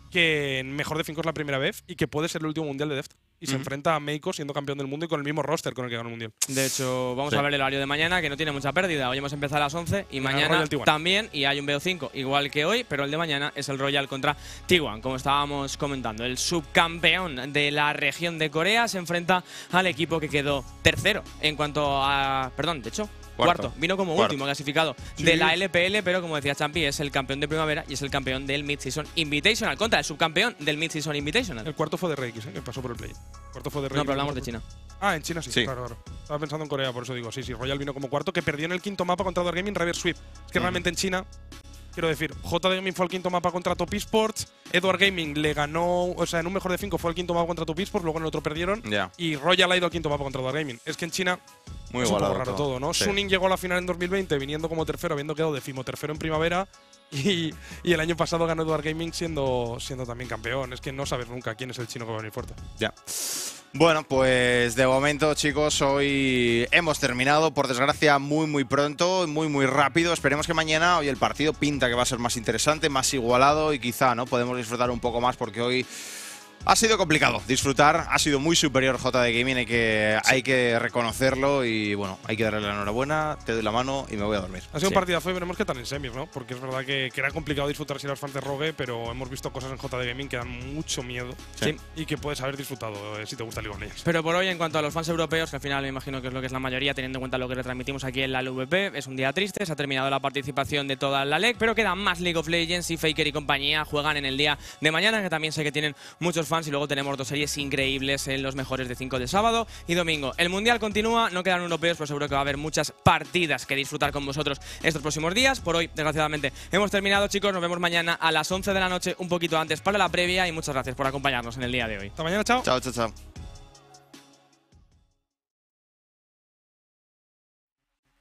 que en mejor de 5 es la primera vez y que puede ser el último mundial de Deft. Y se enfrenta a Meiko siendo campeón del mundo y con el mismo roster con el que ganó el mundial. De hecho, vamos Sí. a ver el horario de mañana, que no tiene mucha pérdida. Hoy hemos empezado a las 11 y mañana Royal T1. también, y hay un BO5 igual que hoy, pero el de mañana es el Royal contra T1, como estábamos comentando. El subcampeón de la región de Corea se enfrenta al equipo que quedó tercero en cuanto a… Perdón, de hecho… Cuarto. Vino como Cuarto. último clasificado Sí. de la LPL, pero como decía Champi, es el campeón de primavera y es el campeón del Mid-Season Invitational. Contra el subcampeón del Mid-Season Invitational. El cuarto fue de RX, que pasó por el play. El cuarto fue de RX. No, pero hablamos de China. Ah, en China sí, Sí. claro. Estaba pensando en Corea, por eso digo, sí, Royal vino como cuarto, que perdió en el quinto mapa contra Edward Gaming Reverse Sweep. Es que realmente en China, quiero decir, JD Gaming fue al quinto mapa contra Top Esports, Edward Gaming le ganó, o sea, en un mejor de 5 fue al quinto mapa contra Top Esports, luego en el otro perdieron, Ya. y Royal ha ido al quinto mapa contra Edward Gaming. Es que en China Muy es un poco igualado raro todo, ¿no? Sí. Suning llegó a la final en 2020 viniendo como tercero, habiendo quedado decimotercero en primavera. Y el año pasado ganó Edward Gaming siendo también campeón. Es que no sabes nunca quién es el chino que va a venir fuerte. Ya. Bueno, pues de momento, chicos, hoy hemos terminado, por desgracia, muy pronto, muy rápido. Esperemos que mañana, hoy el partido pinta que va a ser más interesante, más igualado y quizá no podemos disfrutar un poco más porque hoy ha sido complicado disfrutar, ha sido muy superior JD Gaming, hay que reconocerlo y bueno, hay que darle la enhorabuena, te doy la mano y me voy a dormir. Ha sido un Sí. partidazo y veremos qué tal en semis, ¿no? Porque es verdad que era complicado disfrutar si eras fan de Rogue, pero hemos visto cosas en JD Gaming que dan mucho miedo Sí. y que puedes haber disfrutado si te gusta League of Legends. Pero por hoy, en cuanto a los fans europeos, que al final me imagino que es lo que es la mayoría, teniendo en cuenta lo que retransmitimos aquí en la LVP, es un día triste, se ha terminado la participación de toda la LEC, pero queda más League of Legends y Faker y compañía juegan en el día de mañana, que también sé que tienen muchos fans, y luego tenemos dos series increíbles en los mejores de 5 de sábado y domingo. El Mundial continúa, no quedan europeos, pero seguro que va a haber muchas partidas que disfrutar con vosotros estos próximos días. Por hoy, desgraciadamente, hemos terminado, chicos, nos vemos mañana a las 11 de la noche, un poquito antes para la previa, y muchas gracias por acompañarnos en el día de hoy. Hasta mañana, chao. Chao.